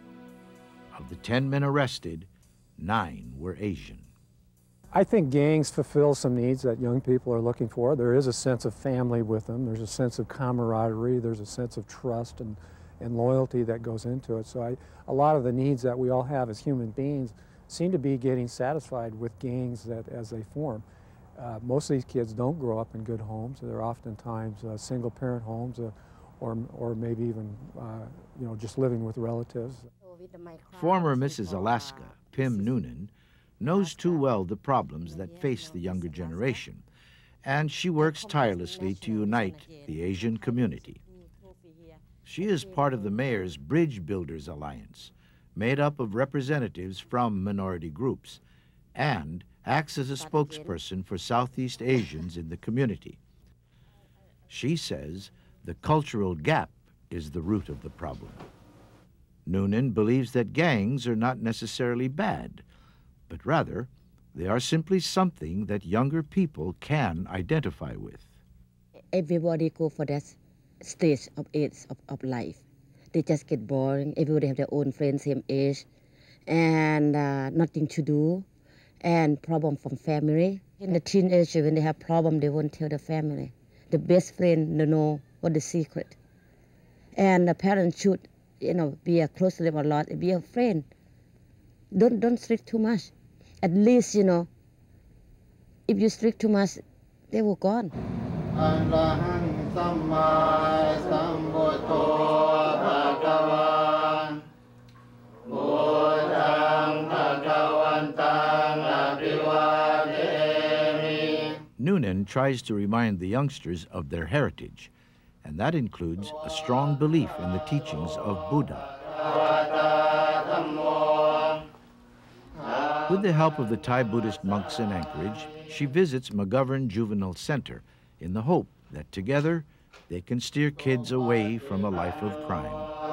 Of the ten men arrested, nine were Asian. I think gangs fulfill some needs that young people are looking for. There is a sense of family with them. There's a sense of camaraderie. There's a sense of trust and, and loyalty that goes into it. So I, a lot of the needs that we all have as human beings seem to be getting satisfied with gangs that as they form. Uh, most of these kids don't grow up in good homes. They're oftentimes uh, single-parent homes, uh, or, or maybe even, uh, you know, just living with relatives. Former Missus Alaska, Pim Noonan, knows too well the problems that face the younger generation, and she works tirelessly to unite the Asian community. She is part of the mayor's Bridge Builders Alliance, made up of representatives from minority groups, and acts as a spokesperson for Southeast Asians in the community. She says the cultural gap is the root of the problem. Noonan believes that gangs are not necessarily bad, but rather they are simply something that younger people can identify with. Everybody go for that stage of age of, of life. They just get boring. Everybody have their own friends, same age, and uh, nothing to do. And problem from family. In the teenager, when they have problem, they won't tell the family. The best friend, they know what the secret. And the parents should, you know, be a close to them a lot, be a friend. Don't don't strict too much. At least, you know, if you strict too much, they will gone. Noonan tries to remind the youngsters of their heritage, and that includes a strong belief in the teachings of Buddha. With the help of the Thai Buddhist monks in Anchorage, she visits McGovern Juvenile Center in the hope that together they can steer kids away from a life of crime.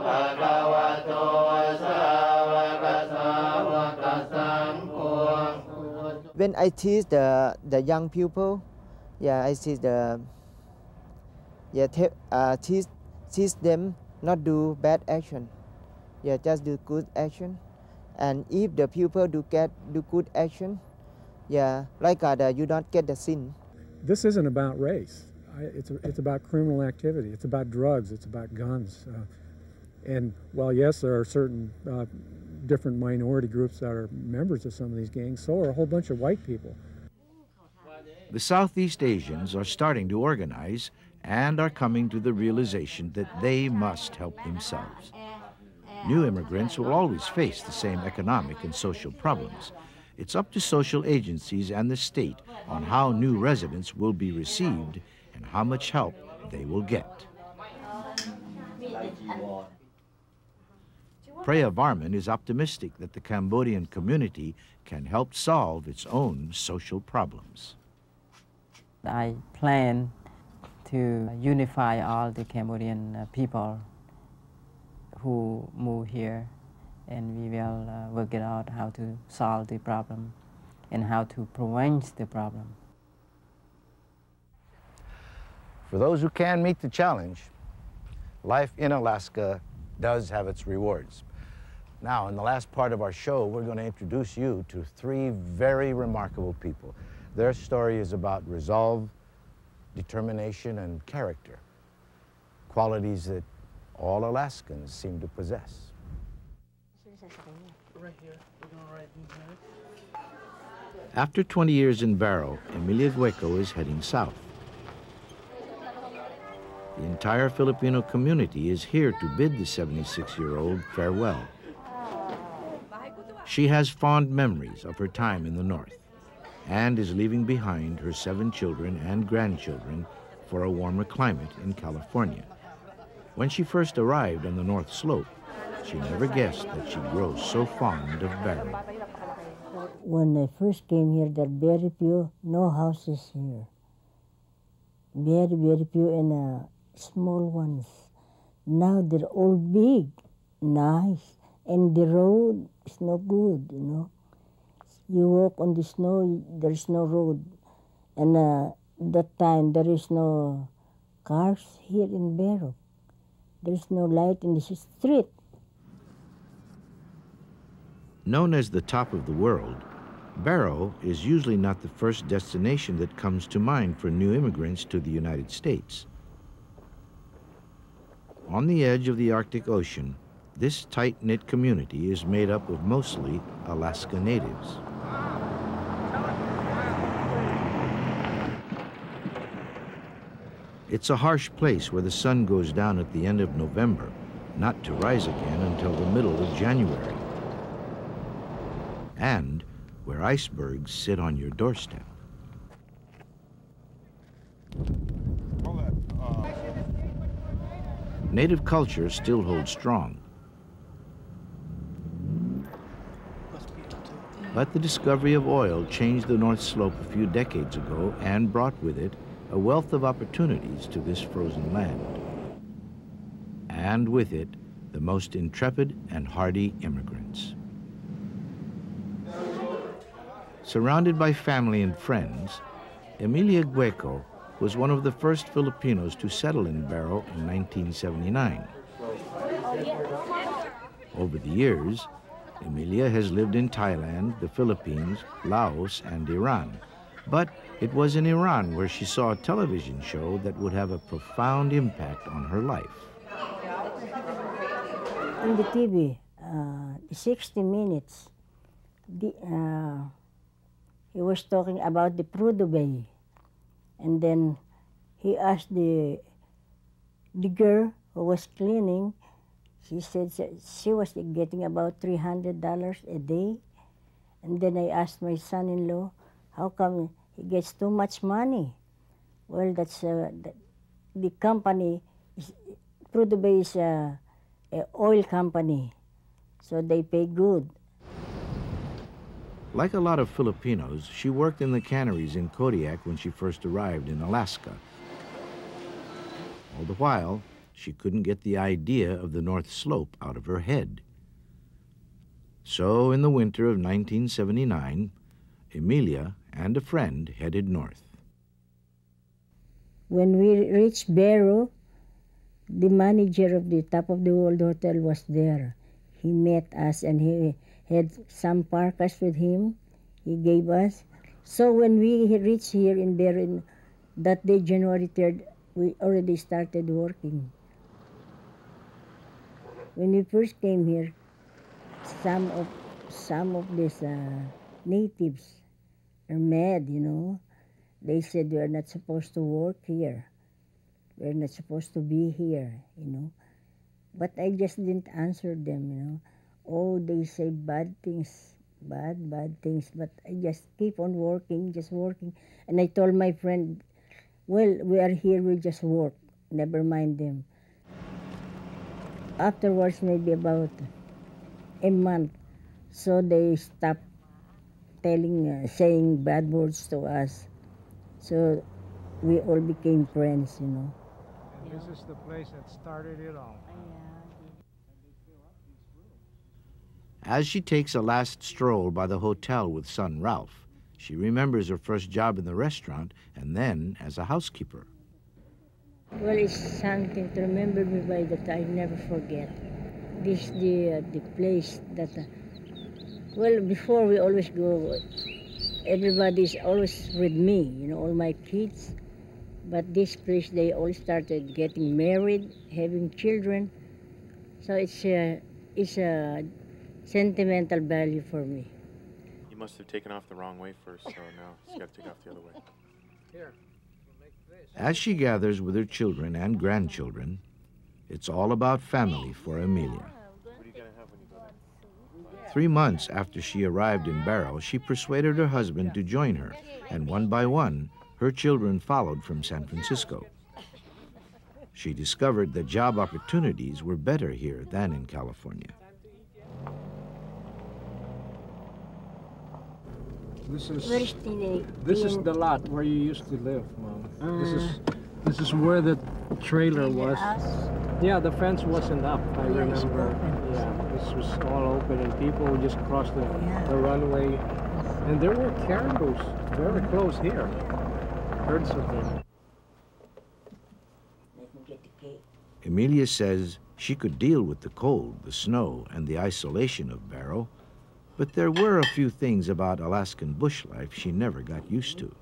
When I teach the, the young people, yeah, I teach the yeah te uh, teach teach them not do bad action, yeah, just do good action, and if the people do get do good action, yeah, like uh, the, you don't get the sin. This isn't about race. I, it's it's about criminal activity. It's about drugs. It's about guns. Uh, and while yes, there are certain uh, different minority groups that are members of some of these gangs, so are a whole bunch of white people. The Southeast Asians are starting to organize and are coming to the realization that they must help themselves. New immigrants will always face the same economic and social problems. It's up to social agencies and the state on how new residents will be received and how much help they will get. Preya Varman is optimistic that the Cambodian community can help solve its own social problems. I plan to unify all the Cambodian uh, people who move here, and we will uh, work it out how to solve the problem and how to prevent the problem. For those who can meet the challenge, life in Alaska does have its rewards. Now, in the last part of our show, we're going to introduce you to three very remarkable people. Their story is about resolve, determination, and character, qualities that all Alaskans seem to possess. Right here. We're going right in here. After twenty years in Barrow, Emilia Gueco is heading south. The entire Filipino community is here to bid the seventy-six-year-old farewell. She has fond memories of her time in the North and is leaving behind her seven children and grandchildren for a warmer climate in California. When she first arrived on the North Slope, she never guessed that she'd grow so fond of Barrow. When I first came here, there are very few, no houses here. Very, very few and uh, small ones. Now they're all big, nice, and the road is no good, you know. You walk on the snow, there's no road. And uh, that time, there is no cars here in Barrow. There's no light in the street. Known as the top of the world, Barrow is usually not the first destination that comes to mind for new immigrants to the United States. On the edge of the Arctic Ocean, this tight-knit community is made up of mostly Alaska natives. It's a harsh place where the sun goes down at the end of November, not to rise again until the middle of January, and where icebergs sit on your doorstep. Native culture still holds strong. But the discovery of oil changed the North Slope a few decades ago and brought with it a wealth of opportunities to this frozen land. And with it, the most intrepid and hardy immigrants. Surrounded by family and friends, Emilia Gueco was one of the first Filipinos to settle in Barrow in nineteen seventy-nine. Over the years, Emilia has lived in Thailand, the Philippines, Laos, and Iran. But it was in Iran where she saw a television show that would have a profound impact on her life. On the T V, uh, sixty minutes, the, uh, he was talking about the Prudhoe Bay. And then he asked the, the girl who was cleaning, she said she was getting about three hundred dollars a day. And then I asked my son-in-law, how come he gets too much money? Well, that's uh, the, the company, is, Prudhoe Bay is a, a oil company, so they pay good. Like a lot of Filipinos, she worked in the canneries in Kodiak when she first arrived in Alaska. All the while, she couldn't get the idea of the North Slope out of her head. So in the winter of nineteen seventy-nine, Emilia and a friend headed north. When we reached Barrow, the manager of the Top of the World Hotel was there. He met us and he had some parkas with him. He gave us. So when we reached here in Barrow, that day, January third, we already started working. When we first came here, some of some of these uh, natives are mad, you know. They said we are not supposed to work here. We're not supposed to be here, you know. But I just didn't answer them, you know. Oh, they say bad things, bad, bad things. But I just keep on working, just working. And I told my friend, well, we are here, we just work. Never mind them. Afterwards, maybe about a month, so they stopped telling, uh, saying bad words to us. So we all became friends, you know. And this is the place that started it all. As she takes a last stroll by the hotel with son Ralph, she remembers her first job in the restaurant and then as a housekeeper. Well, it's something to remember me by that I never forget. This is the, uh, the place that, uh, well, before we always go, everybody's always with me, you know, all my kids. But this place, they all started getting married, having children. So it's a, it's a sentimental value for me. must have taken off the wrong way first, so now she's got to take off the other way. Here. As she gathers with her children and grandchildren, it's all about family for Amelia. Three months after she arrived in Barrow, she persuaded her husband to join her, and one by one, her children followed from San Francisco. She discovered that job opportunities were better here than in California. This is Where's Tina? this is the lot where you used to live, Mom. Uh, this is this is where the trailer was. Yeah, the fence wasn't up. I yeah, remember. Yeah, this was all open, and people would just cross the, yeah. the runway, and there were caribous very close here. Herds of them. Amelia says she could deal with the cold, the snow, and the isolation of Barrow, but there were a few things about Alaskan bush life she never got used to.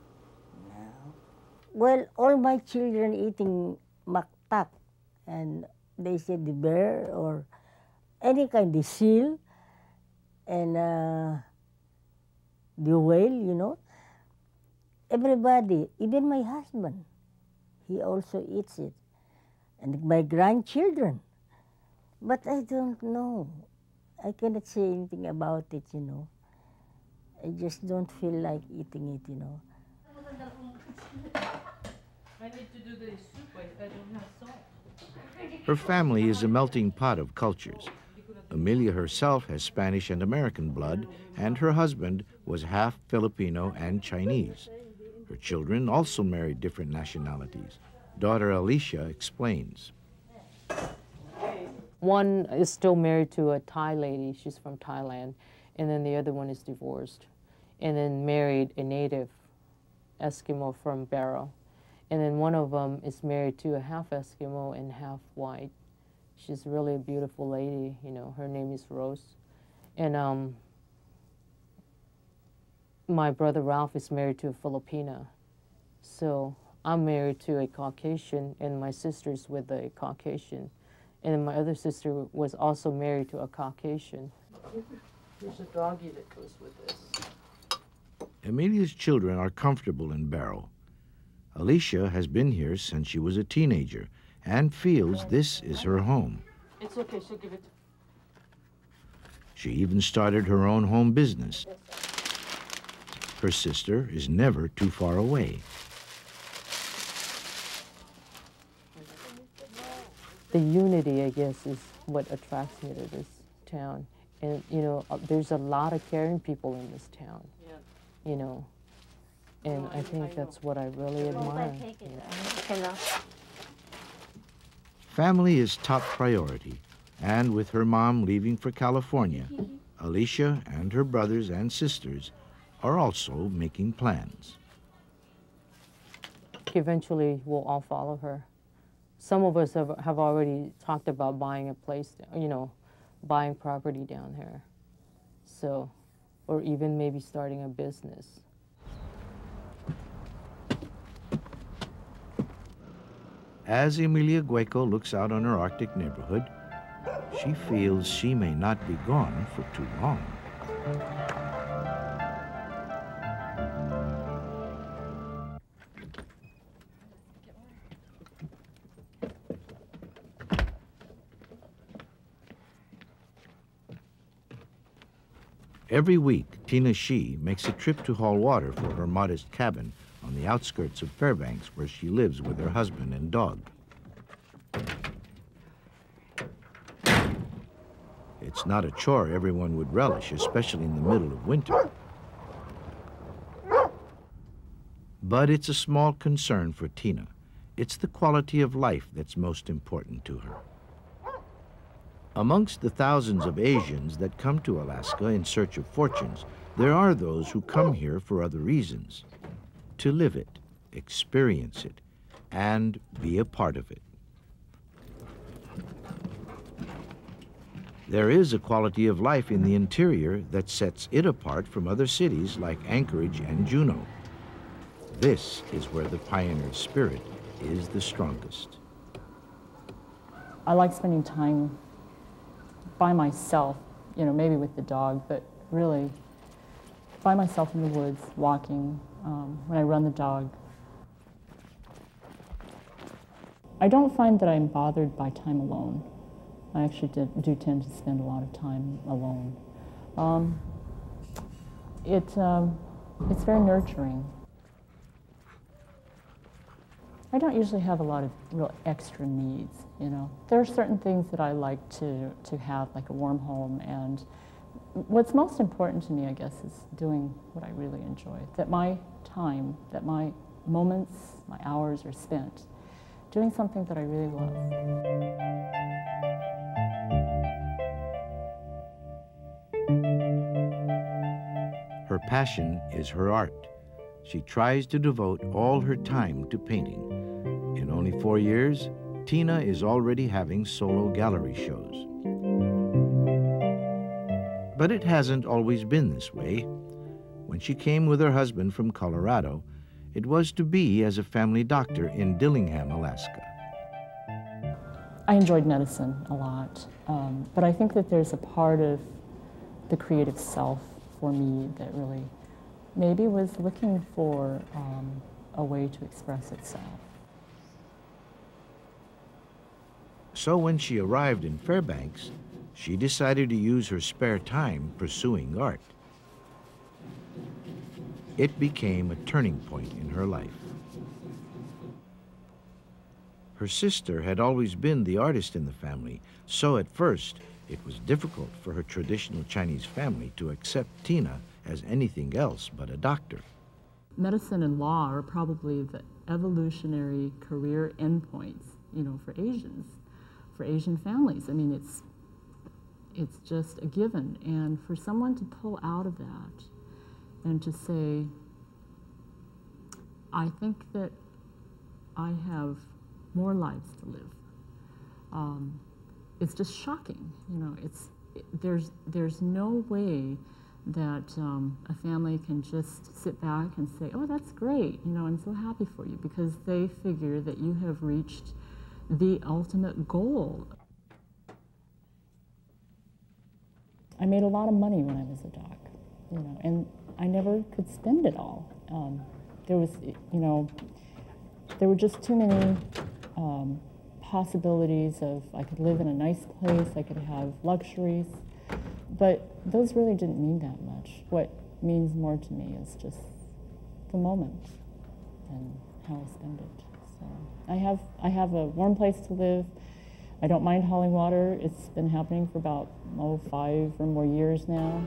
Well, all my children eating maktak, and they said the bear or any kind of seal, and uh, the whale, you know. Everybody, even my husband, he also eats it, and my grandchildren. But I don't know. I cannot say anything about it, you know. I just don't feel like eating it, you know. I need to do the soup, I don't have salt. Her family is a melting pot of cultures. Amelia herself has Spanish and American blood, and her husband was half Filipino and Chinese. Her children also married different nationalities. Daughter Alicia explains. One is still married to a Thai lady, she's from Thailand, and then the other one is divorced, and then married a native Eskimo from Barrow. And then one of them is married to a half Eskimo and half white. She's really a beautiful lady, you know, her name is Rose. And um, my brother Ralph is married to a Filipina. So I'm married to a Caucasian, and my sister's with a Caucasian. And then my other sister was also married to a Caucasian. There's a doggy that goes with this. Amelia's children are comfortable in Barrow. Alicia has been here since she was a teenager and feels this is her home. It's okay, she'll give it to... She even started her own home business. Her sister is never too far away. The unity, I guess, is what attracts me to this town. And, you know, there's a lot of caring people in this town, you know. And I think that's what I really admire. Family is top priority. And with her mom leaving for California, Alicia and her brothers and sisters are also making plans. Eventually, we'll all follow her. Some of us have, have already talked about buying a place, you know, buying property down here. So, or even maybe starting a business. As Emilia Gueco looks out on her Arctic neighborhood, she feels she may not be gone for too long. Every week, Tina Shee makes a trip to haul water for her modest cabin on the outskirts of Fairbanks, where she lives with her husband and dog. It's not a chore everyone would relish, especially in the middle of winter. But it's a small concern for Tina. It's the quality of life that's most important to her. Amongst the thousands of Asians that come to Alaska in search of fortunes, there are those who come here for other reasons. To live it, experience it, and be a part of it. There is a quality of life in the interior that sets it apart from other cities like Anchorage and Juneau. This is where the pioneer spirit is the strongest. I like spending time by myself, you know, maybe with the dog, but really find myself in the woods, walking, um, when I run the dog. I don't find that I'm bothered by time alone. I actually do, do tend to spend a lot of time alone. Um, it, um, it's very nurturing. I don't usually have a lot of real extra needs, you know. There are certain things that I like to, to have, like a warm home, and what's most important to me, I guess, is doing what I really enjoy. That my time, that my moments, my hours are spent doing something that I really love. Her passion is her art. She tries to devote all her time to painting. In only four years, Tina is already having solo gallery shows. But it hasn't always been this way. When she came with her husband from Colorado, it was to be as a family doctor in Dillingham, Alaska. I enjoyed medicine a lot, um, but I think that there's a part of the creative self for me that really maybe was looking for um, a way to express itself. So when she arrived in Fairbanks, she decided to use her spare time pursuing art. It became a turning point in her life. Her sister had always been the artist in the family, so at first it was difficult for her traditional Chinese family to accept Tina as anything else but a doctor. Medicine and law are probably the evolutionary career endpoints, you know, for Asians, for Asian families. I mean, it's, it's just a given. And for someone to pull out of that and to say, I think that I have more lives to live, um, it's just shocking. You know, it's, it, there's, there's no way that um, a family can just sit back and say, oh, that's great, you know, I'm so happy for you, because they figure that you have reached the ultimate goal. I made a lot of money when I was a doc, you know, and I never could spend it all. Um, there was, you know, there were just too many um, possibilities of, I could live in a nice place, I could have luxuries, but those really didn't mean that much. What means more to me is just the moment and how I spend it. So I have, I have a warm place to live. I don't mind hauling water. It's been happening for about, oh, five or more years now.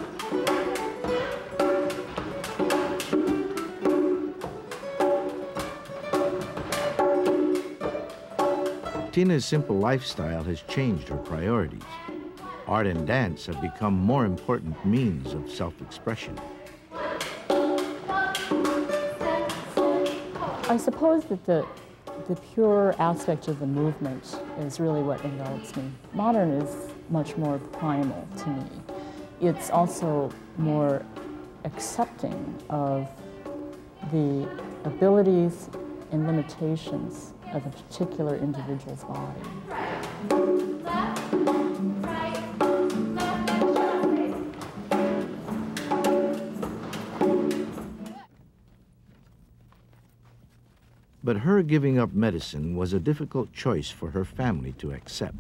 Tina's simple lifestyle has changed her priorities. Art and dance have become more important means of self-expression. I suppose that the, the pure aspect of the movement is really what envelops me. Modern is much more primal to me. It's also more accepting of the abilities and limitations of a particular individual's body. But her giving up medicine was a difficult choice for her family to accept.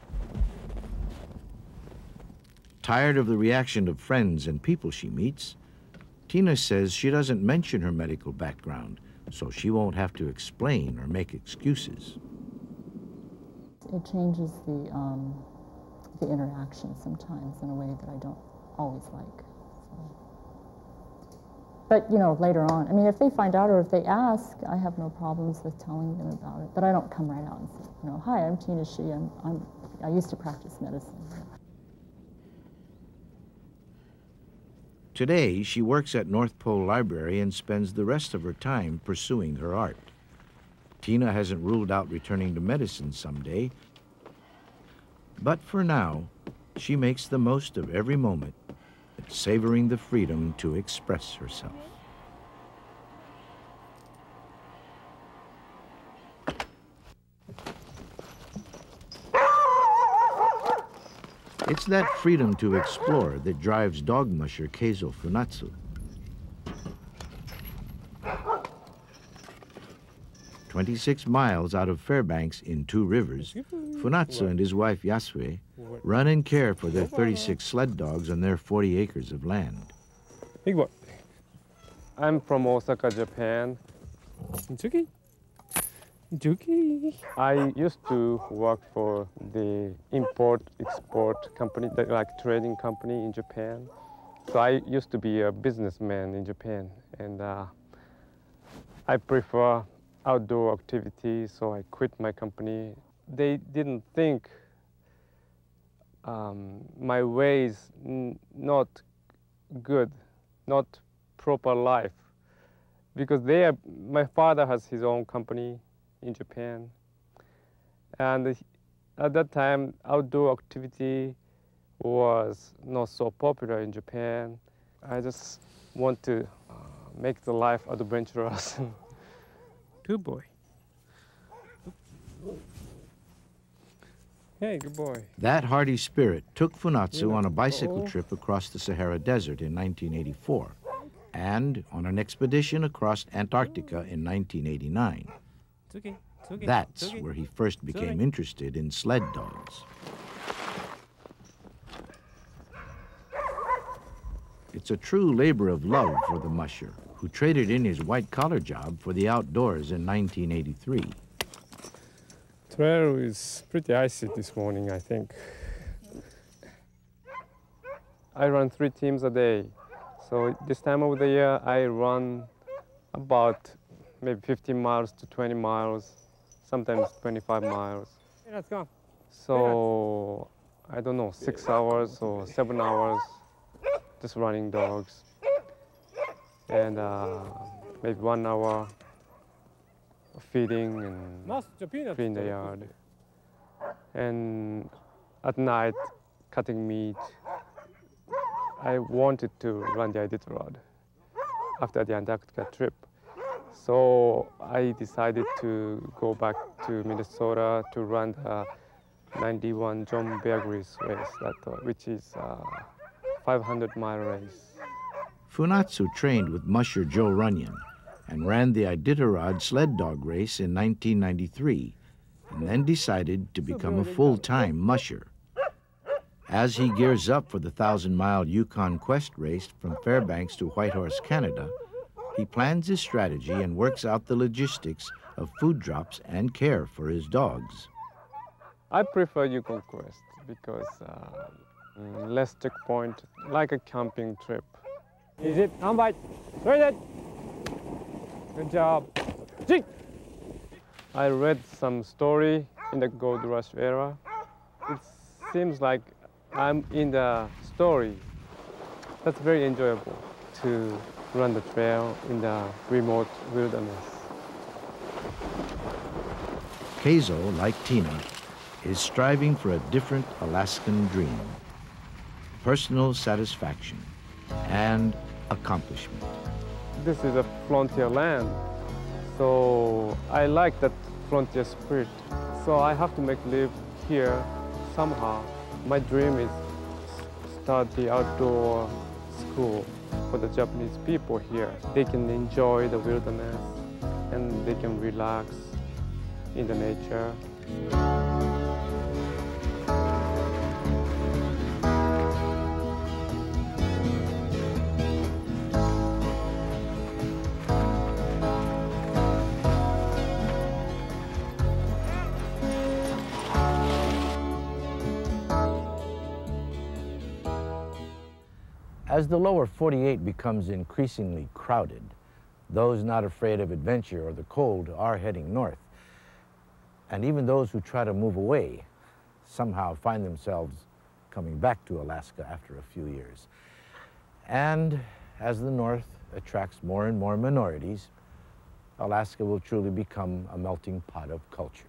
Tired of the reaction of friends and people she meets, Tina says she doesn't mention her medical background, so she won't have to explain or make excuses. It changes the, um, the interaction sometimes in a way that I don't always like. So. But, you know, later on, I mean, if they find out or if they ask, I have no problems with telling them about it. But I don't come right out and say, you know, hi, I'm Tina Shi. I'm, I'm, I used to practice medicine. Today, she works at North Pole Library and spends the rest of her time pursuing her art. Tina hasn't ruled out returning to medicine someday, but for now, she makes the most of every moment, savoring the freedom to express herself. It's that freedom to explore that drives dog musher Keizo Funatsu. twenty-six miles out of Fairbanks in Two Rivers, Funatsu and his wife Yasue run and care for their thirty-six sled dogs on their forty acres of land. Big boy. I'm from Osaka, Japan. Juki. Juki. I used to work for the import-export company, like trading company in Japan. So I used to be a businessman in Japan, and uh, I prefer outdoor activities, so I quit my company. They didn't think um, my ways n not good, not proper life, because they are, my father has his own company in Japan, and at that time outdoor activity was not so popular in Japan. I just want to uh, make the life adventurous. Good boy. Hey, good boy. That hardy spirit took Funatsu on a bicycle trip across the Sahara Desert in nineteen eighty-four and on an expedition across Antarctica in nineteen eighty-nine. It's okay. It's okay. That's it's okay. where he first became okay. interested in sled dogs. It's a true labor of love for the musher, who traded in his white-collar job for the outdoors in nineteen eighty-three. Trail is pretty icy this morning, I think. I run three teams a day. So this time of the year, I run about maybe fifteen miles to twenty miles, sometimes twenty-five miles. Hey, let's go. So, I don't know, six hours or seven hours, just running dogs. And uh, maybe one hour feeding and clean the yard. And at night, cutting meat. I wanted to run the Iditarod after the Antarctica trip. So I decided to go back to Minnesota to run the ninety-one John Bear Grylls race, that, uh, which is a five hundred mile race. Funatsu trained with musher Joe Runyon and ran the Iditarod sled dog race in nineteen ninety-three, and then decided to become a full-time musher. As he gears up for the thousand-mile Yukon Quest race from Fairbanks to Whitehorse, Canada, he plans his strategy and works out the logistics of food drops and care for his dogs. I prefer Yukon Quest because uh, less checkpoint, like a camping trip. Is it? On bite. Read it. Good job. Jig. I read some story in the Gold Rush era. It seems like I'm in the story. That's very enjoyable to run the trail in the remote wilderness. Keizo, like Tina, is striving for a different Alaskan dream. Personal satisfaction and accomplishment. This is a frontier land, so I like that frontier spirit. So I have to make live here somehow. My dream is start the outdoor school for the Japanese people here. They can enjoy the wilderness and they can relax in the nature. As the lower forty-eight becomes increasingly crowded, those not afraid of adventure or the cold are heading north. And even those who try to move away somehow find themselves coming back to Alaska after a few years. And as the north attracts more and more minorities, Alaska will truly become a melting pot of cultures.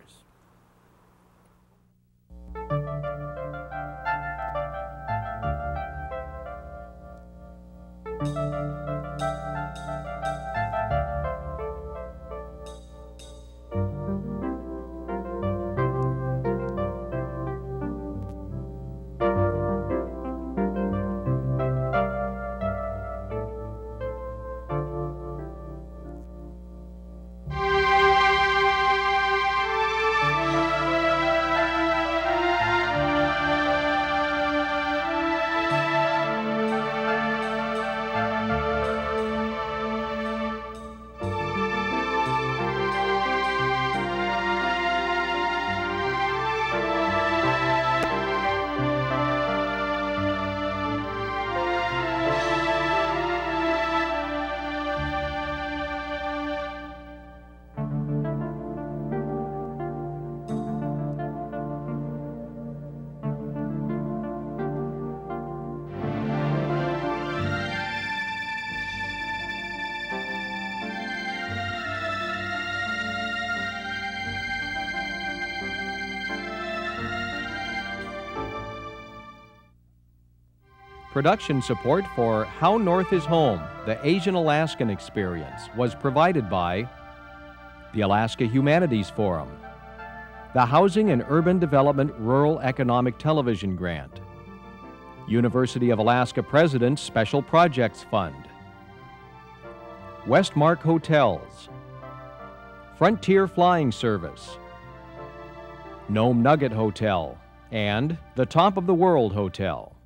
Production support for How North is Home, the Asian Alaskan Experience, was provided by the Alaska Humanities Forum, the Housing and Urban Development Rural Economic Television Grant, University of Alaska President's Special Projects Fund, Westmark Hotels, Frontier Flying Service, Nome Nugget Hotel, and the Top of the World Hotel.